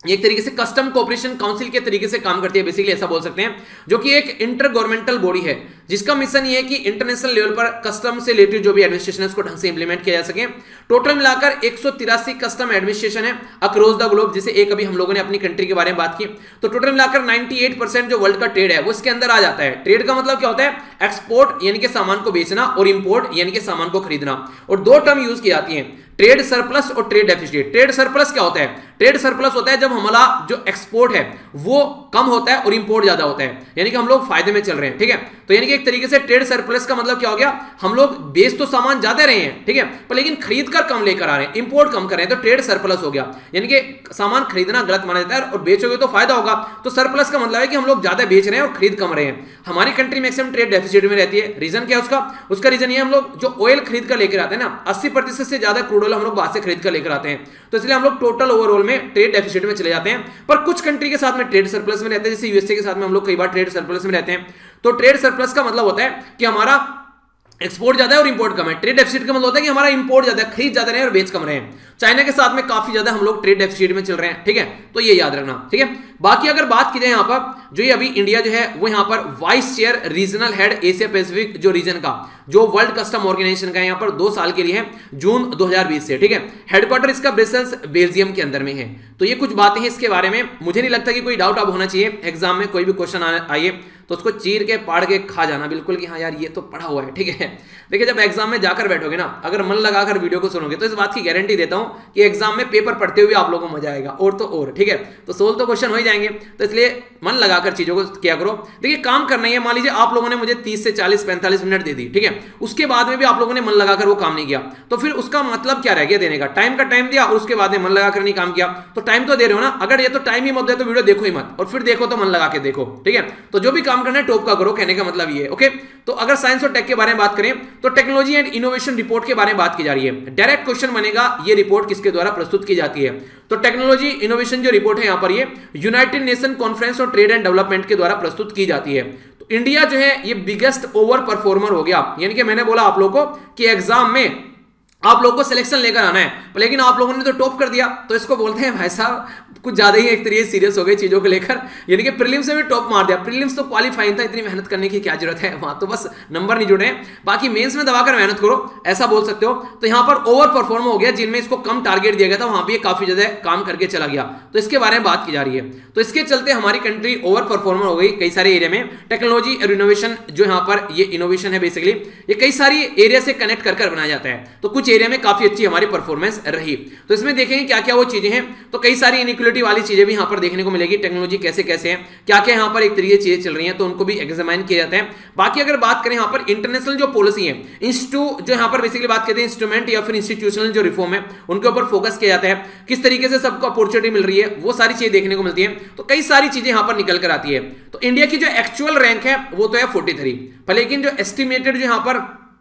S1: एक तरीके से कस्टम कोऑपरेशन काउंसिल के तरीके से काम करती है, बेसिकली ऐसा बोल सकते हैं, जो कि एक इंटर गवर्नमेंटल बॉडी है जिसका मिशन ये है कि इंटरनेशनल लेवल पर कस्टम से रिलेटेड जो भी एडमिनिस्ट्रेशन है उसको ढंग से इंप्लीमेंट किया जा सके। टोटल मिलाकर एक सौ तिरासी कस्टम एडमिनिस्ट्रेशन है अक्रॉस द ग्लोब, जैसे एक अभी हम लोगों ने अपनी कंट्री के बारे में बात की, तो टोटल मिलाकर अट्ठानवे परसेंट जो वर्ल्ड का ट्रेड है वो इसके अंदर आ जाता है। ट्रेड का मतलब क्या होता है? एक्सपोर्ट यानी कि सामान को बेचना और इंपोर्ट यानी कि सामान को खरीदना। और दो टर्म यूज की जाती है, ट्रेड सरप्लस और ट्रेड डेफिसिट। ट्रेड सरप्लस क्या होता है? ट्रेड सरप्लस होता है जब हमारा जो एक्सपोर्ट है वो कम होता है और इंपोर्ट ज्यादा होता है, यानी कि हम लोग फायदे में चल रहे हैं, ठीक है। तो यानी कि एक तरीके से ट्रेड सरप्लस का मतलब क्या हो गया? हम लोग बेच तो सामान ज्यादा रहे हैं, ठीक है, पर लेकिन खरीद कर कम लेकर आ रहे हैं, इंपोर्ट कम कर रहे हैं, तो ट्रेड सरप्लस हो गया। यानी कि सामान खरीदना गलत माना जाता है और बेचोगे तो फायदा होगा, तो सरप्लस का मतलब है कि हम लोग ज्यादा बेच रहे हैं और खरीद कम रहे हैं। हमारी कंट्री मैक्सिमम ट्रेड डेफिसिट में रहती है। रीजन क्या है उसका? उसका रीजन ये हम लोग जो ऑयल खरीद कर लेकर आते हैं ना, अस्सी प्रतिशत से ज्यादा क्रूड ऑयल हम लोग बाहर से खरीद कर लेकर आते हैं, तो इसलिए हम लोग टोटल ओवरऑल में ट्रेड डेफिसिट में चले जाते हैं। पर कुछ कंट्री के साथ में ट्रेड सरप्लस में रहते हैं, जैसे यूएसए के साथ में हम लोग कई बार ट्रेड सरप्लस में रहते हैं। तो ट्रेड सरप्लस का मतलब होता है कि हमारा एक्सपोर्ट ज्यादा है और इंपोर्ट कम है। ट्रेड डेफिसिट का मतलब होता है कि हमारा इंपोर्ट ज्यादा है, खरीद ज्यादा रहे और बेच कम रहे हैं। चाइना के साथ में काफी ज्यादा हम लोग ट्रेड डेफिसिट में चल रहे हैं, ठीक है, तो ये याद रखना, ठीक है। बाकी अगर बात की जाए यहाँ पर जो ये अभी इंडिया जो है वो यहाँ पर vice chair regional head Asia Pacific जो रीजन का जो वर्ल्ड कस्टम ऑर्गेनाइजेशन का यहाँ पर दो साल के लिए है, जून दो हज़ार बीस से, ठीक है। हेडक्वार्टर इसका ब्रसेल्स बेल्जियम के अंदर में है। तो ये कुछ बातें हैं इसके बारे में, मुझे नहीं लगता कि कोई डाउट अब होना चाहिए। एग्जाम में कोई भी क्वेश्चन आइए तो उसको चीर के पाड़ के खा जाना बिल्कुल कि हाँ यार ये तो पढ़ा हुआ है, ठीक है। देखिए जब एग्जाम में जाकर बैठोगे ना, अगर मन लगाकर वीडियो को सुनोगे तो इस बात की गारंटी देता हूं कि एग्जाम में पेपर पढ़ते हुए आप लोगों को मजा आएगा, और तो और, ठीक है। तो सोल्व तो क्वेश्चन हो ही जाएंगे, तो इसलिए मन लगाकर चीजों को किया करो। देखिए काम करना है, मान लीजिए आप लोगों ने मुझे तीस से चालीस पैंतालीस मिनट दे दी, ठीक है, उसके बाद में भी आप लोगों ने मन लगाकर वो काम नहीं किया, तो फिर उसका मतलब क्या रह गया देने का? टाइम का टाइम दिया और उसके बाद में मन लगाकर नहीं काम किया, तो टाइम तो दे रहे हो ना। अगर ये तो टाइम ही मत दे तो वीडियो देखो ही मत, और फिर देखो तो मन लगा के देखो, ठीक है। तो जो भी काम करना है टॉप का करो, कहने का मतलब ये है, ओके। तो अगर साइंस और टेक के बारे में बात करें तो टेक्नोलॉजी एंड इनोवेशन रिपोर्ट के बारे में बात की जा रही है। डायरेक्ट क्वेश्चन बनेगा ये रिपोर्ट किसके द्वारा प्रस्तुत की जाती है? तो टेक्नोलॉजी इनोवेशन जो रिपोर्ट है यहाँ पर ये यूनाइटेड नेशन कॉन्फ्रेंस और ट्रेड एंड डेवलपमेंट के द्वारा प्रस्तुत की जाती है। तो इंडिया जो है ये बिगेस्ट ओवर परफॉर्मर हो गया, यानी कि मैंने बोला आप लोगों को कि एग्जाम में आप लोगों को सिलेक्शन लेकर आना है, लेकिन आप लोगों ने तो टॉप कर दिया, तो इसको बोलते हैं भाई साहब कुछ ज्यादा ही एक तरीके सीरियस हो गए चीजों को लेकर, यानी कि प्रीलिम्स में भी टॉप मार दिया। प्रीलिम्स तो क्वालिफाई था, इतनी मेहनत करने की क्या जरूरत है, वहां तो बस नंबर नहीं जुड़े हैं, बाकी मेंस में दबाकर मेहनत करो, ऐसा बोल सकते हो। तो यहाँ पर ओवर परफॉर्म हो गया, जिनमें इसको कम टारगेट दिया गया था वहां पर काफी ज्यादा काम करके चला गया, तो इसके बारे में बात की जा रही है। तो इसके चलते हमारी कंट्री ओवर परफॉर्मर हो गई कई सारे एरिया में। टेक्नोलॉजी और इनोवेशन जो यहाँ पर ये इनोवेशन है बेसिकली ये कई सारी एरिया से कनेक्ट कर कर बनाया जाता है, तो कुछ एरिया में काफी अच्छी हमारी परफॉर्मेंस रही। तो इसमें देखेंगे क्या क्या वो चीजें हैं, तो कई सारी इनइक्वालिटी वाली चीजें भी यहाँ पर देखने को मिलेगी। टेक्नोलॉजी कैसे कैसे है, क्या क्या यहाँ पर एक तरीके चीजें चल रही हैं, तो उनको भी एग्जामिन किया जाता है। बाकी अगर बात करें यहाँ पर इंटरनेशनल जो पॉलिसी है, इंस्टीट्यूट जो यहाँ पर बेसिकली बात करते हैं इंस्ट्रूमेंट या फिर इंस्टीट्यूशनल जो रिफॉर्म है उनके ऊपर फोकस किया जाता है, किस तरीके से सबको अपॉर्चुनिटी मिल रही है, वो सारी चीजें देखने को मिलती है। तो कई सारी चीजें यहाँ पर निकल कर आती है। तो इंडिया की जो एक्चुअल रैंक है वो तो है तैंतालीस, पर लेकिन जो एस्टिमेटेड जो यहाँ पर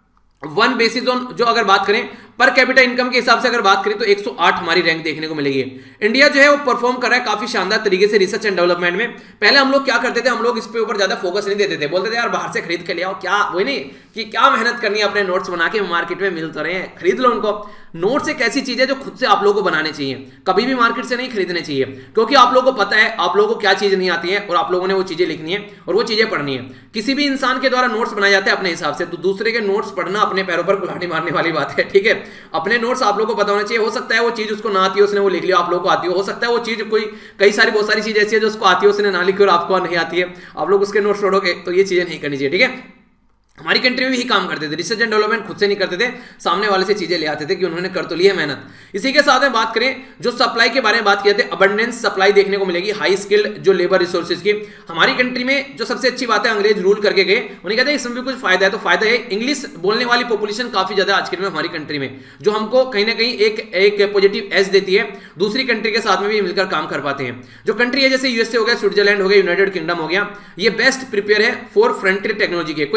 S1: वन बेसिस ऑन जो अगर बात करें पर कैपिटा इनकम के हिसाब से अगर बात करें तो एक सौ आठ हमारी रैंक देखने को मिलेगी। इंडिया जो है वो परफॉर्म कर रहा है काफी शानदार तरीके से रिसर्च एंड डेवलपमेंट में। पहले हम लोग क्या करते थे, हम लोग इस पे ऊपर ज्यादा फोकस नहीं देते थे, बोलते थे यार बाहर से खरीद के ले आओ, क्या वही नहीं कि क्या मेहनत करनी है, अपने नोट्स बना के मार्केट में मिल तो रहे हैं, खरीद लो उनको। नोट्स एक ऐसी चीज है जो खुद से आप लोगों को बनाने चाहिए, कभी भी मार्केट से नहीं खरीदने चाहिए, क्योंकि आप लोगों को पता है आप लोगों को क्या चीज नहीं आती है और आप लोगों ने वो चीजें लिखनी है और वो चीजें पढ़नी है। किसी भी इंसान के द्वारा नोट्स बनाए जाते हैं अपने हिसाब से, तो दूसरे के नोट्स पढ़ना अपने पैरों पर कुल्हाड़ी मारने वाली बात है, ठीक है। अपने नोट्स आप लोगों को पता होना चाहिए। हो सकता है वो चीज उसको ना आती है, उसने वो लिख लिया, आप लोगों को आती हो, हो सकता है वो चीज कोई कई सारी बहुत सारी चीज ऐसी है जो उसको आती है, उसने ना लिखी और आपको नहीं आती है, आप लोग उसके नोट्स पढ़ोगे, तो ये चीजें नहीं करनी चाहिए, ठीक है। हमारी कंट्री में भी काम करते थे, रिसर्च एंड डेवलपमेंट खुद से नहीं करते थे, सामने वाले से चीजें ले आते थे कि उन्होंने कर तो ली है मेहनत। इसी के साथ में बात करें जो सप्लाई के बारे में बात किए थे, अबंडेंस सप्लाई देखने को मिलेगी, हाई स्किल्ड जो लेबर रिसोर्सेज की। हमारी कंट्री में जो सबसे अच्छी बात है, अंग्रेज रूल करके गए, उन्हें कहते हैं इसमें भी कुछ फायदा है, तो फायदा है इंग्लिश बोलने वाली पॉपुलेशन काफी ज्यादा आज के में हमारी कंट्री में, जो हमको कहीं ना कहीं एक एक पॉजिटिव एज देती है, दूसरी कंट्री के साथ में भी मिलकर काम कर पाते हैं। जो कंट्री है जैसे यूएसए हो गया, स्विट्जरलैंड हो गया, यूनाइटेड किंगडम हो गया, ये बेस्ट प्रिपेयर है फॉर फ्रंटियर टेक्नोलॉजी के। कोई नई नई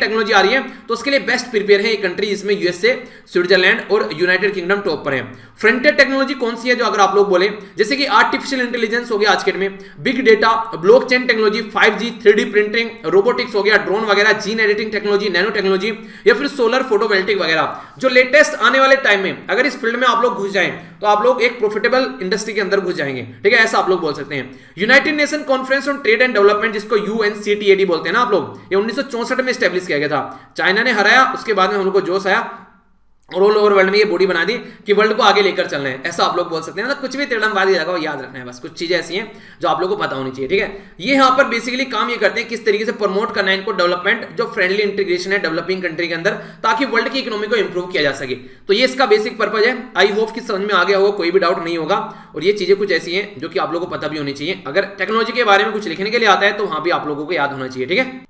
S1: टेक्नोलॉजी आ रही है तो उसके लिए बेस्ट प्रिपेयर है ये कंट्री, जिसमें यूएसए, स्विट्जरलैंड और यूनाइटेड किंगडम टॉप पर है। फ्रंटियर टेक्नोलॉजी कौन सी है जो अगर आप लोग बोले, जैसे कि आर्टिफिशियल इंटेलिजेंस हो गया आज के डेट में, big data, blockchain technology, five G, three D printing, robotics हो गया, ड्रोन वगैरह, gene editing technology, nano technology या फिर सोलर फोटोवोल्टिक वगैरह, जो लेटेस्ट आने वाले टाइम में अगर इस फील्ड में आप लोग घुस जाएं तो आप लोग एक प्रॉफिटेबल इंडस्ट्री के अंदर घुस जाएंगे, ठीक है, ऐसा आप लोग बोल सकते हैं। United Nation conference on trade and development, जिसको यूएनसीटीएडी बोलते हैं ना आप लोग, ये उन्नीस सौ चौसठ में स्टैब्लिश किया गया था। चाइना ने हराया, उसके बाद में हम लोग को जोश आया और ऑल ओवर वर्ल्ड में ये बॉडी बना दी कि वर्ल्ड को आगे लेकर चलना है, ऐसा आप लोग बोल सकते हैं। मतलब कुछ भी तिरड़मबाजी लगा याद रखना है, बस कुछ चीजें ऐसी हैं जो आप लोगों को पता होनी चाहिए, ठीक है। ये यहाँ पर बेसिकली काम ये करते हैं किस तरीके से प्रमोट करना है इनको डेवलपमेंट, जो फ्रेंडली इंटीग्रेशन है डेवलपिंग कंट्री के अंदर, ताकि वर्ल्ड की इकोनॉमी को इंप्रूव किया जा सके। तो ये इसका बेसिक पर्पज है। आई होप कि समझ में आ गया होगा, कोई भी डाउट नहीं होगा। और ये चीजें कुछ ऐसी हैं जो कि आप लोगों को पता भी होनी चाहिए। अगर टेक्नोलॉजी के बारे में कुछ लिखने के लिए आता है तो वहां भी आप लोगों को याद होना चाहिए, ठीक है।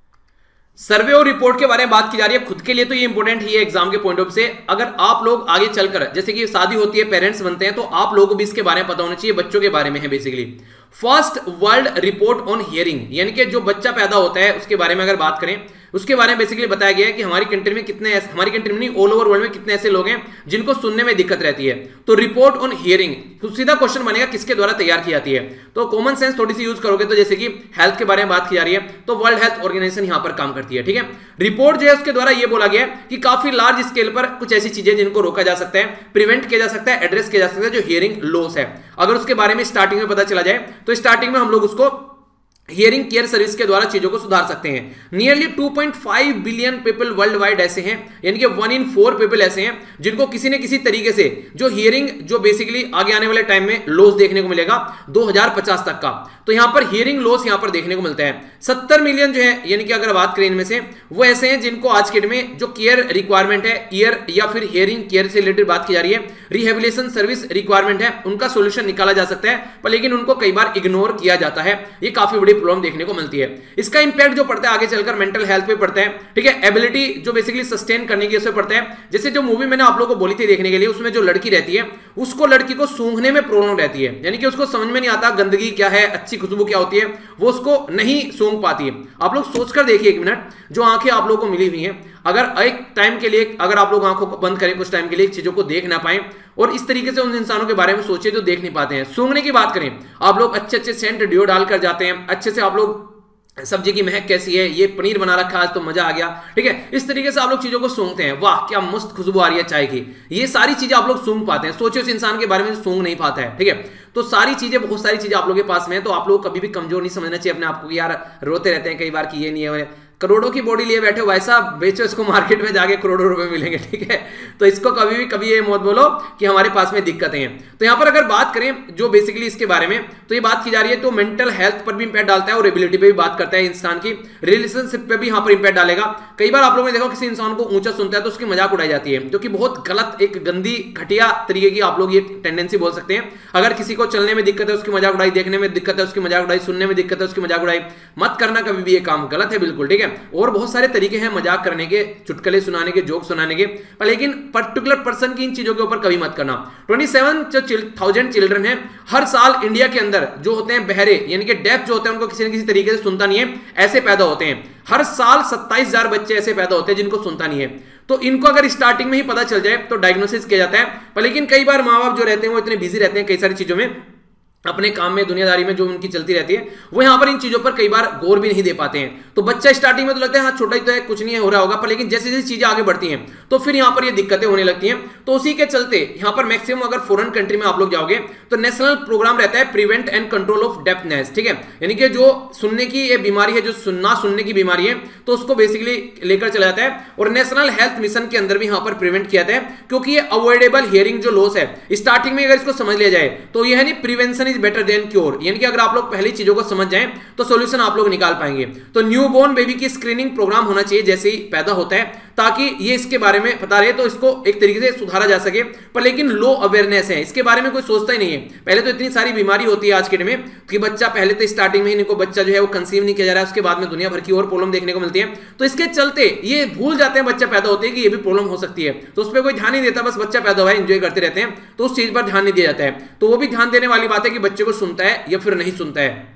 S1: सर्वे और रिपोर्ट के बारे में बात की जा रही है, खुद के लिए तो ये इंपॉर्टेंट ही है एग्जाम के पॉइंट ऑफ से। अगर आप लोग आगे चलकर जैसे कि शादी होती है, पेरेंट्स बनते हैं, तो आप लोगों को भी इसके बारे में पता होना चाहिए, बच्चों के बारे में है basically. First world report on hearing, यानी कि जो बच्चा पैदा होता है उसके बारे में अगर बात करें, उसके बारे में बेसिकली बताया गया है कि हमारी कंट्री में कितने, हमारी कंट्री में नहीं ऑल ओवर वर्ल्ड में कितने ऐसे लोग हैं जिनको सुनने में दिक्कत रहती है। तो रिपोर्ट ऑन हियरिंग, तो सीधा क्वेश्चन बनेगा किसके द्वारा तैयार की जाती है। तो कॉमन सेंस थोड़ी सी यूज करोगे तो जैसे कि हेल्थ के बारे में बात की जा रही है तो वर्ल्ड हेल्थ ऑर्गेनाइजेशन यहां पर काम करती है, ठीक है। रिपोर्ट जो है उसके द्वारा ये बोला गया है कि काफी लार्ज स्केल पर कुछ ऐसी चीजें जिनको रोका जा सकता है, प्रिवेंट किया जा सकता है, एड्रेस किया जा सकता है, जो हियरिंग लॉस है। अगर उसके बारे में स्टार्टिंग में पता चला जाए तो स्टार्टिंग में हम लोग उसको हियरिंग केयर सर्विस के द्वारा चीजों को सुधार सकते हैं। Nearly two point five billion people world wide ऐसे हैं, यानी कि वन इन फोर पीपल ऐसे हैं जिनको किसी न किसी तरीके से जो हियरिंग, जो बेसिकली आगे आने वाले टाइम में लॉस देखने को मिलेगा दो हज़ार पचास तक का। तो यहां पर हियरिंग लॉस यहां पर देखने को मिलता है। सत्तर मिलियन जो है, यानी कि अगर बात करें इनमें से, वो ऐसे हैं जिनको आज के डेट में जो केयर रिक्वायरमेंट है, ईयर या फिर हियरिंग केयर से रिलेटेड बात की जा रही है, रिहेबिलिटेशन सर्विस रिक्वायरमेंट है, उनका सोल्यूशन निकाला जा सकता है, पर लेकिन उनको कई बार इग्नोर किया जाता है। ये काफी बड़ी प्रॉब्लम देखने को मिलती है। इसका इंपैक्ट जो पड़ता है आगे चलकर मेंटल हेल्थ पे पड़ता है, ठीक है, एबिलिटी जो बेसिकली सस्टेन करने की उससे पड़ता है। जैसे जो मूवी मैंने आप लोगों को बोली थी देखने के लिए, उसमें जो लड़की रहती है उसको, लड़की को सूंघने में प्रॉब्लम रहती है, यानी कि उसको समझ में नहीं आता गंदगी क्या है, अच्छी खुशबू क्या होती है, वो उसको नहीं सूंघ पाती है। आप लोग सोचकर देखिए एक मिनट, जो आंखें आप लोगों को मिली हुई हैं, अगर एक टाइम के लिए अगर आप लोग आंखों को बंद करें कुछ टाइम के लिए, चीजों को देख ना पाए और इस तरीके से उन इंसानों के बारे में सोचे जो देख नहीं पाते हैं। सूंघने की बात करें, आप लोग अच्छे अच्छे सेंट डिओ डालकर जाते हैं, अच्छे से आप लोग सब्जी की महक कैसी है, ये पनीर बना रखा आज तो मजा आ गया, ठीक है, इस तरीके से आप लोग चीजों को सूंघते हैं, वाह क्या मस्त खुशबू आ रही है चाय की, ये सारी चीजें आप लोग सूंघ पाते हैं। सोचिए उस इंसान के बारे में जो सूंघ नहीं पाता है, ठीक है। तो सारी चीजें, बहुत सारी चीजें आप लोगों के पास में है, तो आप लोग कभी भी कमजोर नहीं समझना चाहिए अपने आप को, यार रोते रहते हैं कई बार कि ये नहीं है, करोड़ों की बॉडी लिए बैठे हो, वैसा बेचो इसको मार्केट में जाके करोड़ों रुपए मिलेंगे, ठीक है। तो इसको कभी भी कभी ये मत बोलो कि हमारे पास में दिक्कतें हैं। तो यहाँ पर अगर बात करें जो बेसिकली इसके बारे में, तो ये बात की जा रही है तो मेंटल हेल्थ पर भी इंपैक्ट डालता है और एबिलिटी पे भी बात करता है, इंसान की रिलेशनशिप पे भी यहाँ पर इंपैक्ट डालेगा। कई बार आप लोगों ने देखा किसी इंसान को ऊंचा सुनता है तो उसकी मजाक उड़ाई जाती है, जो कि बहुत गलत, एक गंदी घटिया तरीके की आप लोग ये टेंडेंसी बोल सकते हैं। अगर किसी को चलने में दिक्कत है उसकी मजाक उड़ाई, देखने में दिक्कत है उसकी मजाक उड़ाई, सुनने में दिक्कत है उसकी मजाक उड़ाई, मत करना कभी भी, ये काम गलत है बिल्कुल, ठीक है। और बहुत सारे तरीके हैं मजाक करने के, चुटकुले सुनाने के, जोक सुनाने के, पर लेकिन पर्टिकुलर पर्सन की इन चीजों के ऊपर कभी मत करना। सत्ताईस थाउजेंड चिल्ड्रन हैं हर साल इंडिया के अंदर जो होते हैं बहरे, यानी कि डेफ जो होते हैं, उनको किसी न किसी तरीके से सुनता नहीं है, ऐसे पैदा होते हैं। हर साल सत्ताईस हजार बच्चे ऐसे पैदा होते हैं जिनको सुनता नहीं है। तो इनको अगर स्टार्टिंग में ही पता चल जाए तो डायग्नोसिस किया जाता है, पर लेकिन कई बार माँ बाप जो रहते हैं वो इतने बिजी रहते हैं कई सारी चीजों में, अपने काम में, दुनियादारी में जो उनकी चलती रहती है, वो यहाँ पर इन चीजों पर कई बार गौर भी नहीं दे पाते हैं। तो बच्चा स्टार्टिंग में तो लगता है हाँ छोटा ही तो है, कुछ नहीं है, हो रहा होगा, पर लेकिन जैसे जैसे चीजें आगे बढ़ती हैं तो फिर यहाँ पर ये दिक्कतें होने लगती हैं। तो उसी के चलते यहाँ पर मैक्सिमम अगर फॉरेन कंट्री में आप लोग जाओगे तो नेशनल प्रोग्राम रहता है prevent and control of deafness, ठीक है, यानी कि जो सुनने की ये बीमारी है, जो सुनना सुनने की बीमारी है, तो उसको बेसिकली लेकर चला जाता है। और नेशनल हेल्थ मिशन के अंदर भी यहाँ पर प्रिवेंट किया जाता है, क्योंकि ये अवॉइडेबल हियरिंग जो लॉस है, स्टार्टिंग में अगर इसको समझ लिया जाए तो यह नहीं, prevention is better than cure, यानी कि अगर आप लोग पहली चीजों को समझ जाएं तो सॉल्यूशन आप लोग निकाल पाएंगे। तो न्यूबॉर्न बेबी की स्क्रीनिंग प्रोग्राम होना चाहिए जैसे ही पैदा होता है, ताकि ये इसके बारे में पता रहे, तो इसको एक तरीके से सुधारा जा सके। पर लेकिन लो अवेयरनेस है, इसके बारे में कोई सोचता ही नहीं है। पहले तो इतनी सारी बीमारी होती है आज के डेट में कि बच्चा पहले तो स्टार्टिंग में ही इनको बच्चा जो है वो कंसीव नहीं किया जा रहा है, उसके बाद में दुनिया भर की और प्रॉब्लम देखने को मिलती है। तो इसके चलते ये भूल जाते हैं बच्चा पैदा होते हैं कि ये भी प्रॉब्लम हो सकती है, तो उस पर कोई ध्यान नहीं देता, बस बच्चा पैदा हुआ है एंजॉय करते रहते हैं, तो उस चीज पर ध्यान नहीं दिया जाता है। तो वो भी ध्यान देने वाली बात है कि बच्चे को सुनता है या फिर नहीं सुनता है।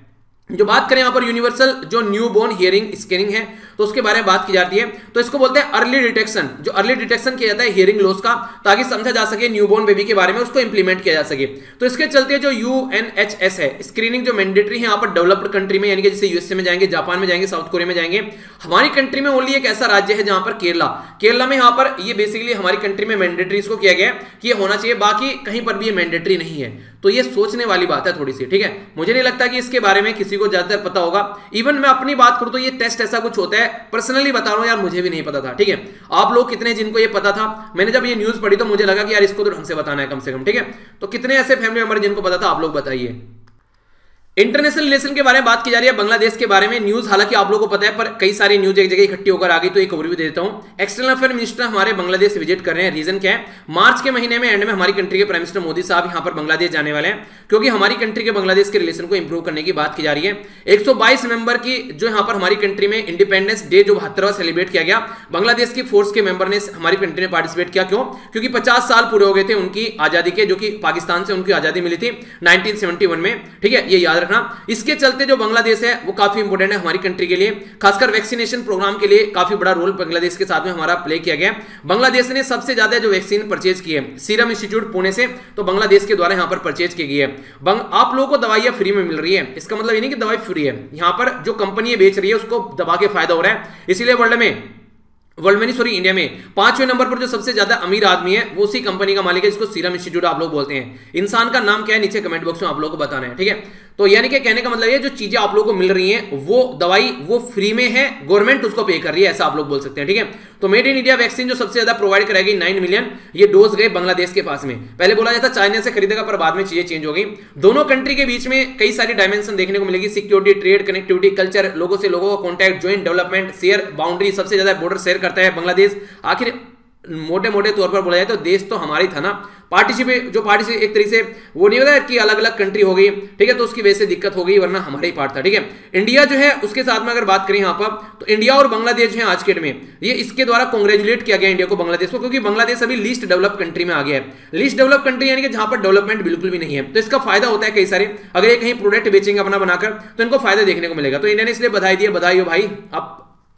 S1: जो बात करें यहाँ पर यूनिवर्सल जो न्यूबॉर्न हियरिंग स्कैनिंग है तो उसके बारे में बात की जाती है। तो इसको बोलते हैं अर्ली डिटेक्शन, जो अर्ली डिटेक्शन किया जाता है हियरिंग लॉस का, ताकि समझा जा सके न्यूबॉर्न बेबी के बारे में, उसको इंप्लीमेंट किया जा सके। तो इसके चलते जो यूएनएचएस है स्क्रीनिंग जो मैंडेटरी है यहाँ पर डेवलप्ड कंट्री में, यानी कि जैसे यूएसए में जाएंगे, जापान में जाएंगे, साउथ कोरिया में जाएंगे। हमारी कंट्री में ओनली एक ऐसा राज्य है जहां पर केरला, केरला में यहाँ पर ये बेसिकली हमारी कंट्री में मैंडेटरी इसको किया गया कि ये होना चाहिए, बाकी कहीं पर भी ये मैंडेटरी नहीं है। तो ये सोचने वाली बात है थोड़ी सी, ठीक है। मुझे नहीं लगता कि इसके बारे में किसी को ज्यादातर पता होगा। इवन मैं अपनी बात करूं तो ये टेस्ट ऐसा कुछ होता है, पर्सनली बता रहा हूं यार, मुझे भी नहीं पता था, ठीक है। आप लोग कितने जिनको ये पता था? मैंने जब ये न्यूज पढ़ी तो मुझे लगा कि यार इसको तो ढंग से बताना है कम से कम, ठीक है। तो कितने ऐसे फैमिली मेंबर जिनको पता था, आप लोग बताइए। इंटरनेशनल रिलेशन के बारे में बात की जा रही है, बांग्लादेश के बारे में न्यूज, हालांकि आप लोगों को पता है पर कई सारी न्यूज एक जगह इकट्ठी होकर आ गई, तो एक ओवरव्यू देता हूं। एक्सटर्नल अफेयर मिनिस्टर हमारे बांग्लादेश विजिट कर रहे हैं। रीजन क्या है? मार्च के महीने में एंड में हमारी कंट्री के प्राइम मिनिस्टर मोदी साहब यहां पर बांग्लादेश जाने वाले हैं, क्योंकि हमारी कंट्री के बांग्लादेश के रिलेशन को इंप्रूव करने की बात की जा रही है। एक सौ बाईस नवंबर की जो यहां पर हमारी कंट्री में इंडिपेंडेंस डे जो बहत्तरवां सेलिब्रेट किया गया, बांग्लादेश की फोर्स के मेंबर ने हमारी कंट्री ने पार्टिसिपेट किया। क्यों? क्योंकि पचास साल पूरे हो गए थे उनकी आजादी के, जो कि पाकिस्तान से उनकी आजादी मिली थी नाइनटीन सेवेंटी वन में, ठीक है, ये याद रखना। इसके चलते जो बांग्लादेश है वो काफी इंपोर्टेंट है हमारी कंट्री के लिए, खासकर वैक्सीनेशन प्रोग्राम के लिए काफी बड़ा रोल बांग्लादेश के साथ में हमारा प्ले किया गया। बांग्लादेश ने सबसे ज्यादा जो वैक्सीन परचेज की है सीरम इंस्टीट्यूट पुणे से, तो बांग्लादेश के द्वारा यहां पर परचेज की गई है। आप लोगों को दवाइयां फ्री में मिल रही है, इसका मतलब ये नहीं कि दवाई फ्री है, यहां पर जो कंपनी बेच रही है उसको दबा के फायदा हो रहा है। इसीलिए वर्ल्ड में वर्ल्ड में नहीं सॉरी इंडिया में पांचवें नंबर पर जो सबसे ज्यादा अमीर आदमी है वो उसी कंपनी का मालिक है, जिसको सीरम इंस्टीट्यूट आप लोग बोलते हैं। इंसान का नाम क्या है नीचे कमेंट बॉक्स में आप लोगों को बताना है, ठीक है। तो यानी कि कहने का मतलब ये जो चीजें आप लोगों को मिल रही हैं वो दवाई वो फ्री में है, गवर्नमेंट उसको पे कर रही है, ऐसा आप लोग बोल सकते हैं, ठीक है। तो मेड इन इंडिया वैक्सीन जो सबसे ज्यादा प्रोवाइड कराएगी नाइन मिलियन, ये डोज गए बांग्लादेश के पास में। पहले बोला जाता चाइना से खरीदेगा, पर बाद में चीजें चेंज हो गई। दोनों कंट्री के बीच में कई सारी डायमेंशन देखने को मिलेगी, सिक्योरिटी, ट्रेड, कनेक्टिविटी, कल्चर, लोगों से लोगों का contact, joint development, share boundary, सबसे ज्यादा बॉर्डर शेयर करता है बांग्लादेश। आखिर मोटे मोटे तौर पर बोला जाए तो देश तो हमारी था ना, पार्टिसिपेट जो पार्टिसिपेट एक तरीके से वो नहीं होता कि अलग अलग कंट्री हो गई, ठीक है, तो उसकी वजह से दिक्कत हो गई, वरना हमारा ही पार्ट था, ठीक है। इंडिया जो है उसके साथ में अगर बात करें यहाँ पर, तो इंडिया और बांग्लादेश जो है आज के डेट में ये इसके द्वारा कांग्रेचुलेट किया गया इंडिया को, बांग्लादेश को, क्योंकि बांग्लादेश अभी लीस्ट डेवलप कंट्री में आ गया है। लीस्ट डेवलप कंट्री यानी कि जहां पर डेवलपमेंट बिल्कुल भी नहीं है, तो इसका फायदा होता है कई सारे, अगर ये कहीं प्रोडक्ट बेचेंगे अपना बनाकर तो इनको फायदा देखने को मिलेगा। तो इंडिया ने इसलिए बधाई दी, बधाई हो भाई, आप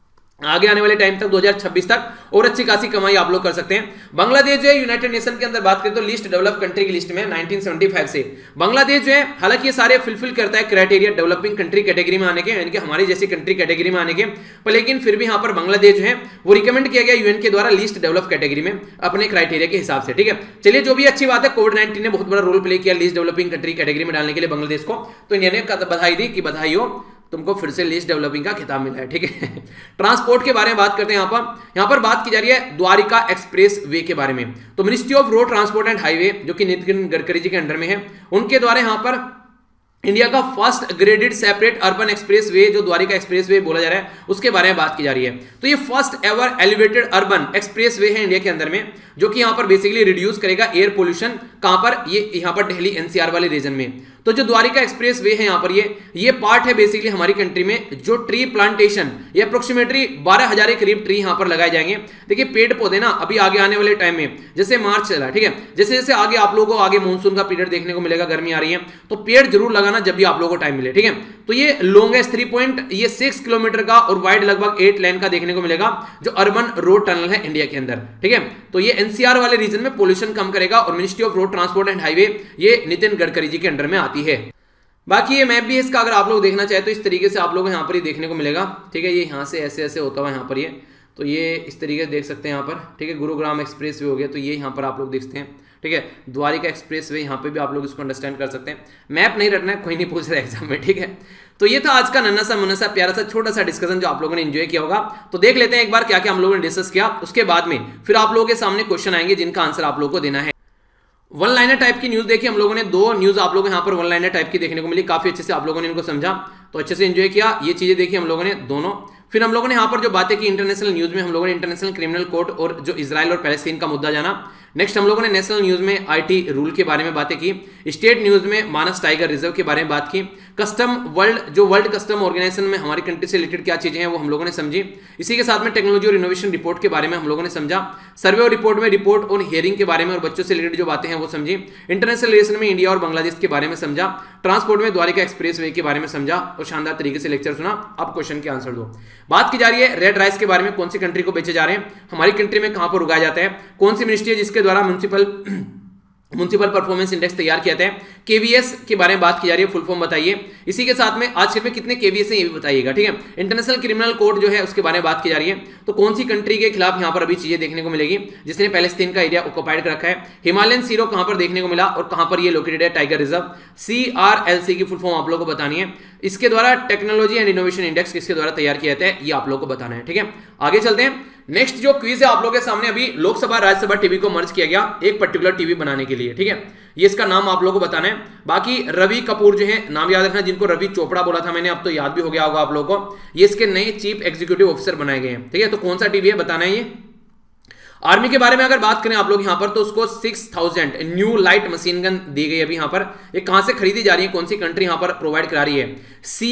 S1: आगे आने वाले टाइम तक दो हज़ार छब्बीस तक और अच्छी खासी कमाई आप लोग कर सकते हैं। बांग्लादेश जो है यूनाइटेड नेशन के अंदर बात करें तो लिस्ट डेवलप कंट्री की लिस्ट में नाइनटीन सेवेंटी फाइव से बांग्लादेश जो है, हालांकि ये सारे फुलफिल करता है क्राइटेरिया डेवलपिंग कंट्री कैटेगरी में आने के, यानी कि हमारी जैसी कंट्री कैटेगरी में आने के, पर लेकिन फिर भी यहाँ पर बांग्लादेश जो है वो रिकमेंड किया गया यूएन के द्वारा लिस्ट डेवलप कैटेगरी में अपने क्राइटेरिया के हिसाब से, ठीक है। चलिए, जो भी अच्छी बात है, कोविड नाइनटीन ने बहुत बड़ा रोल प्ले किया लिस्ट डेवलपिंग कंट्री कैटेगरी में डालने के लिए बांग्लादेश को, तो इंडिया ने बधाई दी कि बधाई हो, तुमको फिर से लिस्ट डेवलपिंग का खिताब मिला है, ठीक है। ट्रांसपोर्ट के बारे में बात करते हैं यहाँ पर यहाँ पर बात की जा रही है द्वारिका एक्सप्रेस वे के बारे में। तो ministry of road transport and highway जो कि नितिन गडकरी जी के अंडर में है, उनके द्वारा यहाँ पर इंडिया का first graded separate urban express way जो द्वारिका एक्सप्रेस वे बोला जा रहा है उसके बारे में बात की जा रही है। तो ये first ever elevated urban express way है इंडिया के अंदर में, जो कि यहाँ पर बेसिकली रिड्यूस करेगा एयर पोल्यूशन। कहां पर? ये यहाँ पर दिल्ली एनसीआर वाले रीजन में। तो जो द्वारिका एक्सप्रेस वे है यहाँ पर ये ये पार्ट है बेसिकली हमारी कंट्री में जो ट्री प्लांटेशन, ये अप्रोक्सीमेटली बारह हजार के करीब ट्री यहाँ पर लगाए जाएंगे। देखिए, पेड़ पौधे ना अभी आगे आने वाले टाइम में, जैसे मार्च चला, ठीक है, जैसे जैसे आगे आप लोगों को आगे मानसून का पीरियड देखने को मिलेगा, गर्मी आ रही है, तो पेड़ जरूर लगाना जब भी आप लोगों को टाइम मिले, ठीक है। तो ये लॉन्गेस्ट थ्री पॉइंट ये सिक्स किलोमीटर का और वाइड लगभग एट लेन का देखने को मिलेगा जो अर्बन रोड टनल है इंडिया के अंदर, ठीक है। तो ये एनसीआर वाले रीजन में पोल्यूशन कम करेगा और ministry of road transport and highway ये नितिन गडकरी जी के अंडर में आती है। बाकी ये मैप भी है इसका, अगर आप लोग देखना चाहे तो इस तरीके से आप लोग यहाँ पर ही देखने को मिलेगा, ठीक है। ये यहाँ से ऐसे ऐसे होता हुआ यहाँ पर ये, तो ये इस तरीके से देख सकते हैं यहाँ पर, ठीक है। गुरुग्राम एक्सप्रेस वे हो गया, तो ये यहाँ पर आप लोग देखते हैं, ठीक है। द्वारिका एक्सप्रेस वे यहाँ पे भी आप लोग इसको अंडरस्टैंड कर सकते हैं। मैप नहीं रटना है, कोई नहीं पूछ रहा है एग्जाम में, ठीक है। तो ये था आज का नन्हा सा मुन्ना सा प्यारा सा छोटा सा डिस्कशन जो आप लोगों ने एंजॉय किया होगा। तो देख लेते हैं एक बार क्या क्या हम लोगों ने डिस्कस किया, उसके बाद में फिर आप लोगों के सामने क्वेश्चन आएंगे जिनका आंसर आप लोगों को देना है। वन लाइनर टाइप की न्यूज देखी हम लोगों ने, दो न्यूज आप लोगों को यहाँ पर वन लाइनर टाइप की देखने को मिली, काफी अच्छे से आप लोगों ने इनको समझा, तो अच्छे से एंजॉय किया। ये चीजें देखी हम लोगों ने दोनों। फिर हम लोगों ने यहाँ पर जो बातें की इंटरनेशनल न्यूज में, हम लोगों ने इंटरनेशनल क्रिमिनल कोर्ट और जो इजराइल और पैलेस्टीन का मुद्दा जाना। नेक्स्ट हम लोगों ने नेशनल न्यूज में आईटी रूल के बारे में बातें की, स्टेट न्यूज में मानस टाइगर रिजर्व के बारे में बात की, कस्टम वर्ल्ड जो वर्ल्ड कस्टम ऑर्गेनाइजेशन में हमारी कंट्री से रिलेटेड क्या चीजें हैं वो हम लोगों ने समझी। इसी के साथ में टेक्नोलॉजी और इनोवेशन रिपोर्ट के बारे में हम लोगों ने समझा, सर्वे और रिपोर्ट में रिपोर्ट ऑन हियरिंग के बारे में और बच्चों से रिलेटेड जो बातें हैं वो समझी, इंटरनेशनल रिलेशन में इंडिया और बांग्लादेश के बारे में समझा, ट्रांसपोर्ट में द्वारिका एक्सप्रेस वे के बारे में समझा और शानदार तरीके से लेक्चर सुना। अब क्वेश्चन के आंसर दो। बात की जा रही है रेड राइस के बारे में, कौन सी कंट्री को बेचे जा रहे हैं, हमारी कंट्री में कहां पर उगाया जाता है, कौन सी मिनिस्ट्री है जिसके द्वारा म्युनिसिपल म्युनिसिपल परफॉर्मेंस इंडेक्स तैयार किया जाता है, केवीएस के बारे में बात की जा रही है, फुल फॉर्म बताइए। इसी के साथ में आज में कितने केवीएस हैं ये भी बताइएगा, ठीक है। इंटरनेशनल क्रिमिनल कोर्ट जो है उसके बारे में बात की जा रही है, तो कौन सी कंट्री के खिलाफ यहां पर अभी चीजें देखने को मिलेगी जिसने पैलेस्तीन का एरिया ऑक्युपाइड कर रखा है, हिमालयन सीरो कहां पर देखने को मिला और कहां पर ये लोकेटेड है टाइगर रिजर्व, सीआरएलसी की फुल फॉर्म आप लोगों को बतानी है, इसके द्वारा टेक्नोलॉजी एंड इनोवेशन इंडेक्स किसके द्वारा तैयार किया जाता है ये आप लोगों को बताना है, ठीक है। आगे चलते हैं। नेक्स्ट जो क्विज है आप लोगों के सामने, अभी लोकसभा राज्यसभा टीवी को मर्ज किया गया एक पर्टिकुलर टीवी बनाने के लिए, ठीक है। ये इसका नाम आप लोगों को बताना है। बाकी रवि कपूर जो है, नाम याद रखना, जिनको रवि चोपड़ा बोला था मैंने, अब तो याद भी हो गया होगा आप लोगों को, ये इसके नए चीफ एग्जीक्यूटिव ऑफिसर बनाए गए हैं, ठीक है। तो कौन सा टीवी है बताना है ये। आर्मी के बारे में अगर बात करें आप लोग यहां पर, तो उसको six thousand new light machine gun दी गई अभी यहां पर। ये कहां से खरीदी जा रही है, कौन सी कंट्री यहां पर प्रोवाइड करा रही है, सी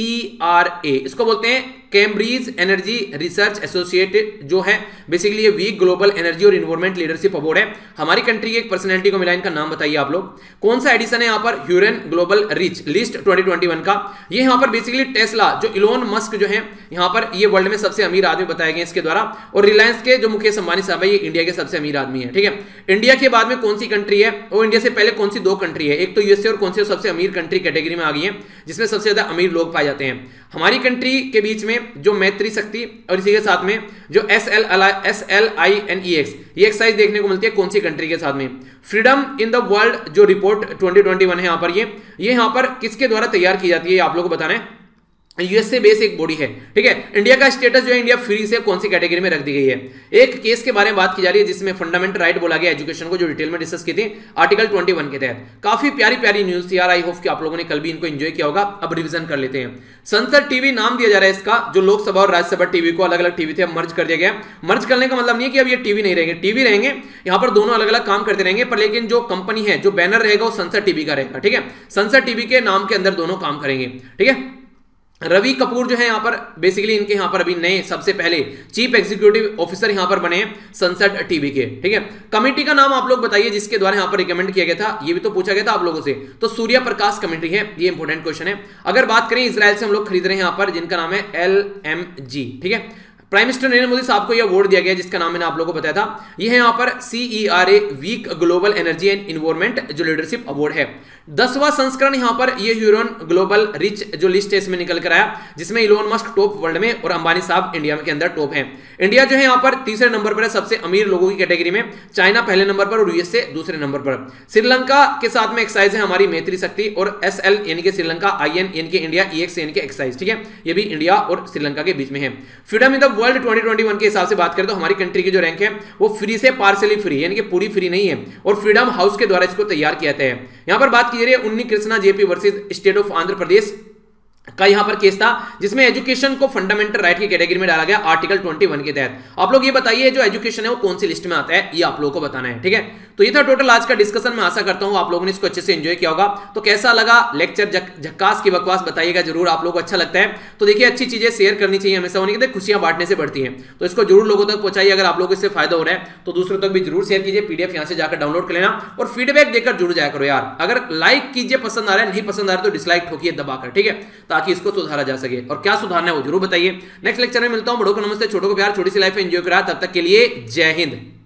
S1: ई आर ए, इसको बोलते हैं कैम्ब्रिज एनर्जी रिसर्च एसोसिएटेड, जो है बेसिकली ये वीक ग्लोबल एनर्जी और इन्वायरमेंट लीडरशिप अवार्ड है। हमारी कंट्री की एक पर्सनैलिटी को मिला, इनका नाम बताइए आप लोग। कौन सा एडिशन है यहाँ पर, Hurun global rich list twenty twenty one का। ये यहाँ पर बेसिकली टेस्ला जो इलोन मस्क जो है यहाँ पर, ये वर्ल्ड में सबसे अमीर आदमी बताए गए इसके द्वारा, और रिलायंस के जो मुकेश अंबानी साहब है ये इंडिया के सबसे अमीर आदमी है, ठीक है। इंडिया के बाद में कौन सी कंट्री है, और इंडिया से पहले कौन सी दो कंट्री है, एक तो यूएसए और कौन सी सबसे अमीर कंट्री कैटेगरी में आ गई है जिसमें सबसे ज्यादा अमीर लोग पाए जाते हैं। हमारी कंट्री के बीच में जो मैत्री शक्ति और इसी के साथ में जो S L S L I N E X ये एक्सरसाइज देखने को मिलती है कौन सी कंट्री के साथ में। फ्रीडम इन द वर्ल्ड जो रिपोर्ट ट्वेंटी ट्वेंटी वन है यहाँ पर, ये ये यहाँ पर किसके द्वारा तैयार की जाती है आप लोगों को बताना है। यूएसए बेस एक बॉडी है, ठीक है। इंडिया का स्टेटस जो है इंडिया फ्री से कौन सी कैटेगरी में रख दी गई है। एक केस के बारे में बात की जा रही है जिसमें फंडामेंटल राइट बोला गया एजुकेशन को, जो डिटेल में डिस्कस की थी आर्टिकल ट्वेंटी वन के तहत। काफी प्यारी प्यारी न्यूज थी यार, आई होप कि आप लोगों ने कल भी इनको एंजॉय किया होगा। अब रिवीजन कर लेते हैं। संसद टीवी नाम दिया जा रहा है इसका, जो लोकसभा और राज्यसभा टीवी को अलग अलग टीवी थे अब मर्ज कर दिया गया। मर्ज करने का मतलब नहीं है कि अब ये टीवी नहीं रहेंगे, टीवी रहेंगे यहाँ पर, दोनों अलग अलग काम करते रहेंगे, पर लेकिन जो कंपनी है, जो बैनर रहेगा वो संसद टीवी का रहेगा, ठीक है। संसद टीवी के नाम के अंदर दोनों काम करेंगे, ठीक है। रवि कपूर जो है यहाँ पर बेसिकली इनके यहाँ पर अभी नए सबसे पहले चीफ एग्जीक्यूटिव ऑफिसर यहाँ पर बने हैं संसद टीवी के, ठीक है। कमेटी का नाम आप लोग बताइए जिसके द्वारा यहाँ पर रिकमेंड किया गया था, ये भी तो पूछा गया था आप लोगों से, तो सूर्य प्रकाश कमेटी है, ये इंपॉर्टेंट क्वेश्चन है। अगर बात करें इजराइल से हम लोग खरीद रहे हैं यहाँ पर, जिनका नाम है एल एम जी, ठीक है। प्राइम मिनिस्टर नरेंद्र मोदी साहब को यह अवार्ड दिया गया जिसका नाम मैंने आप लोगों को बताया था। यह है यहाँ पर C E R A week global energy and environment जो लीडरशिप अवार्ड है। दसवां संस्करण यहाँ पर ये ह्यूरन ग्लोबल रिच जो लिस्ट है इसमें निकल कर आया, जिसमें इलोन मस्क टॉप वर्ल्ड में और अंबानी साहब इंडिया के अंदर टॉप है। इंडिया जो है यहाँ पर तीसरे नंबर पर है सबसे अमीर लोगों की कैटेगरी में, चाइना पहले नंबर पर और यूएसए दूसरे नंबर पर। श्रीलंका के साथ में एक्साइज है हमारी मैत्री शक्ति, और एस एल यानी कि श्रीलंका, आई एन यानी कि इंडिया, ई एक्स यानी कि एक्साइज, ठीक है। ये भी इंडिया और श्रीलंका के बीच में है। Freedom in the world twenty twenty one के हिसाब से बात करें तो हमारी कंट्री की जो रैंक है वो फ्री से पार्शियली फ्री यानी कि पूरी फ्री नहीं है, और फ्रीडम हाउस के द्वारा इसको तैयार किया जाता है। यहां पर बात की जा रही है Unni Krishna J P versus state of Andhra Pradesh का यहां पर केस था, जिसमें एजुकेशन को फंडामेंटल राइट की कैटेगरी में डाला गया आर्टिकल ट्वेंटी वन के तहत। आप लोग ये बताइए जो एजुकेशन है वो कौन सी लिस्ट में आता है, ये आप लोगों को बताना है, ठीक है। तो ये था टोटल आज का डिस्कशन। मैं आशा करता हूं आप लोगों ने इसको अच्छे से एंजॉय किया होगा। तो कैसा लगा लेक्चर, झक्कास की बकवास बताइएगा जरूर, आप लोगों को अच्छा लगता है तो देखिए अच्छी चीजें शेयर करनी चाहिए हमेशा, होने के खुशियां बांटने से बढ़ती हैं, तो इसको जरूर लोगों तक पहुंचाइए। अगर आप लोगों को इससे फायदा हो रहा है तो दूसरों तक भी जरूर शेयर कीजिए। पीडीएफ यहां से जाकर डाउनलोड कर लेना और फीडबैक देकर जुड़ जाया करो यार। अगर लाइक कीजिए, पसंद आ रहा है, नहीं पसंद आ रहा है तो डिसलाइक ठोकिए दबाकर, ठीक है, ताकि इसको सुधारा जा सके। और क्या सुधारना है वो जरूर बताइए। नेक्स्ट लेक्चर में मिलता हूं। बड़ों को नमस्ते, छोटों को प्यार, छोटी सी लाइफ एंजॉय करा। तब तक के लिए जय हिंद।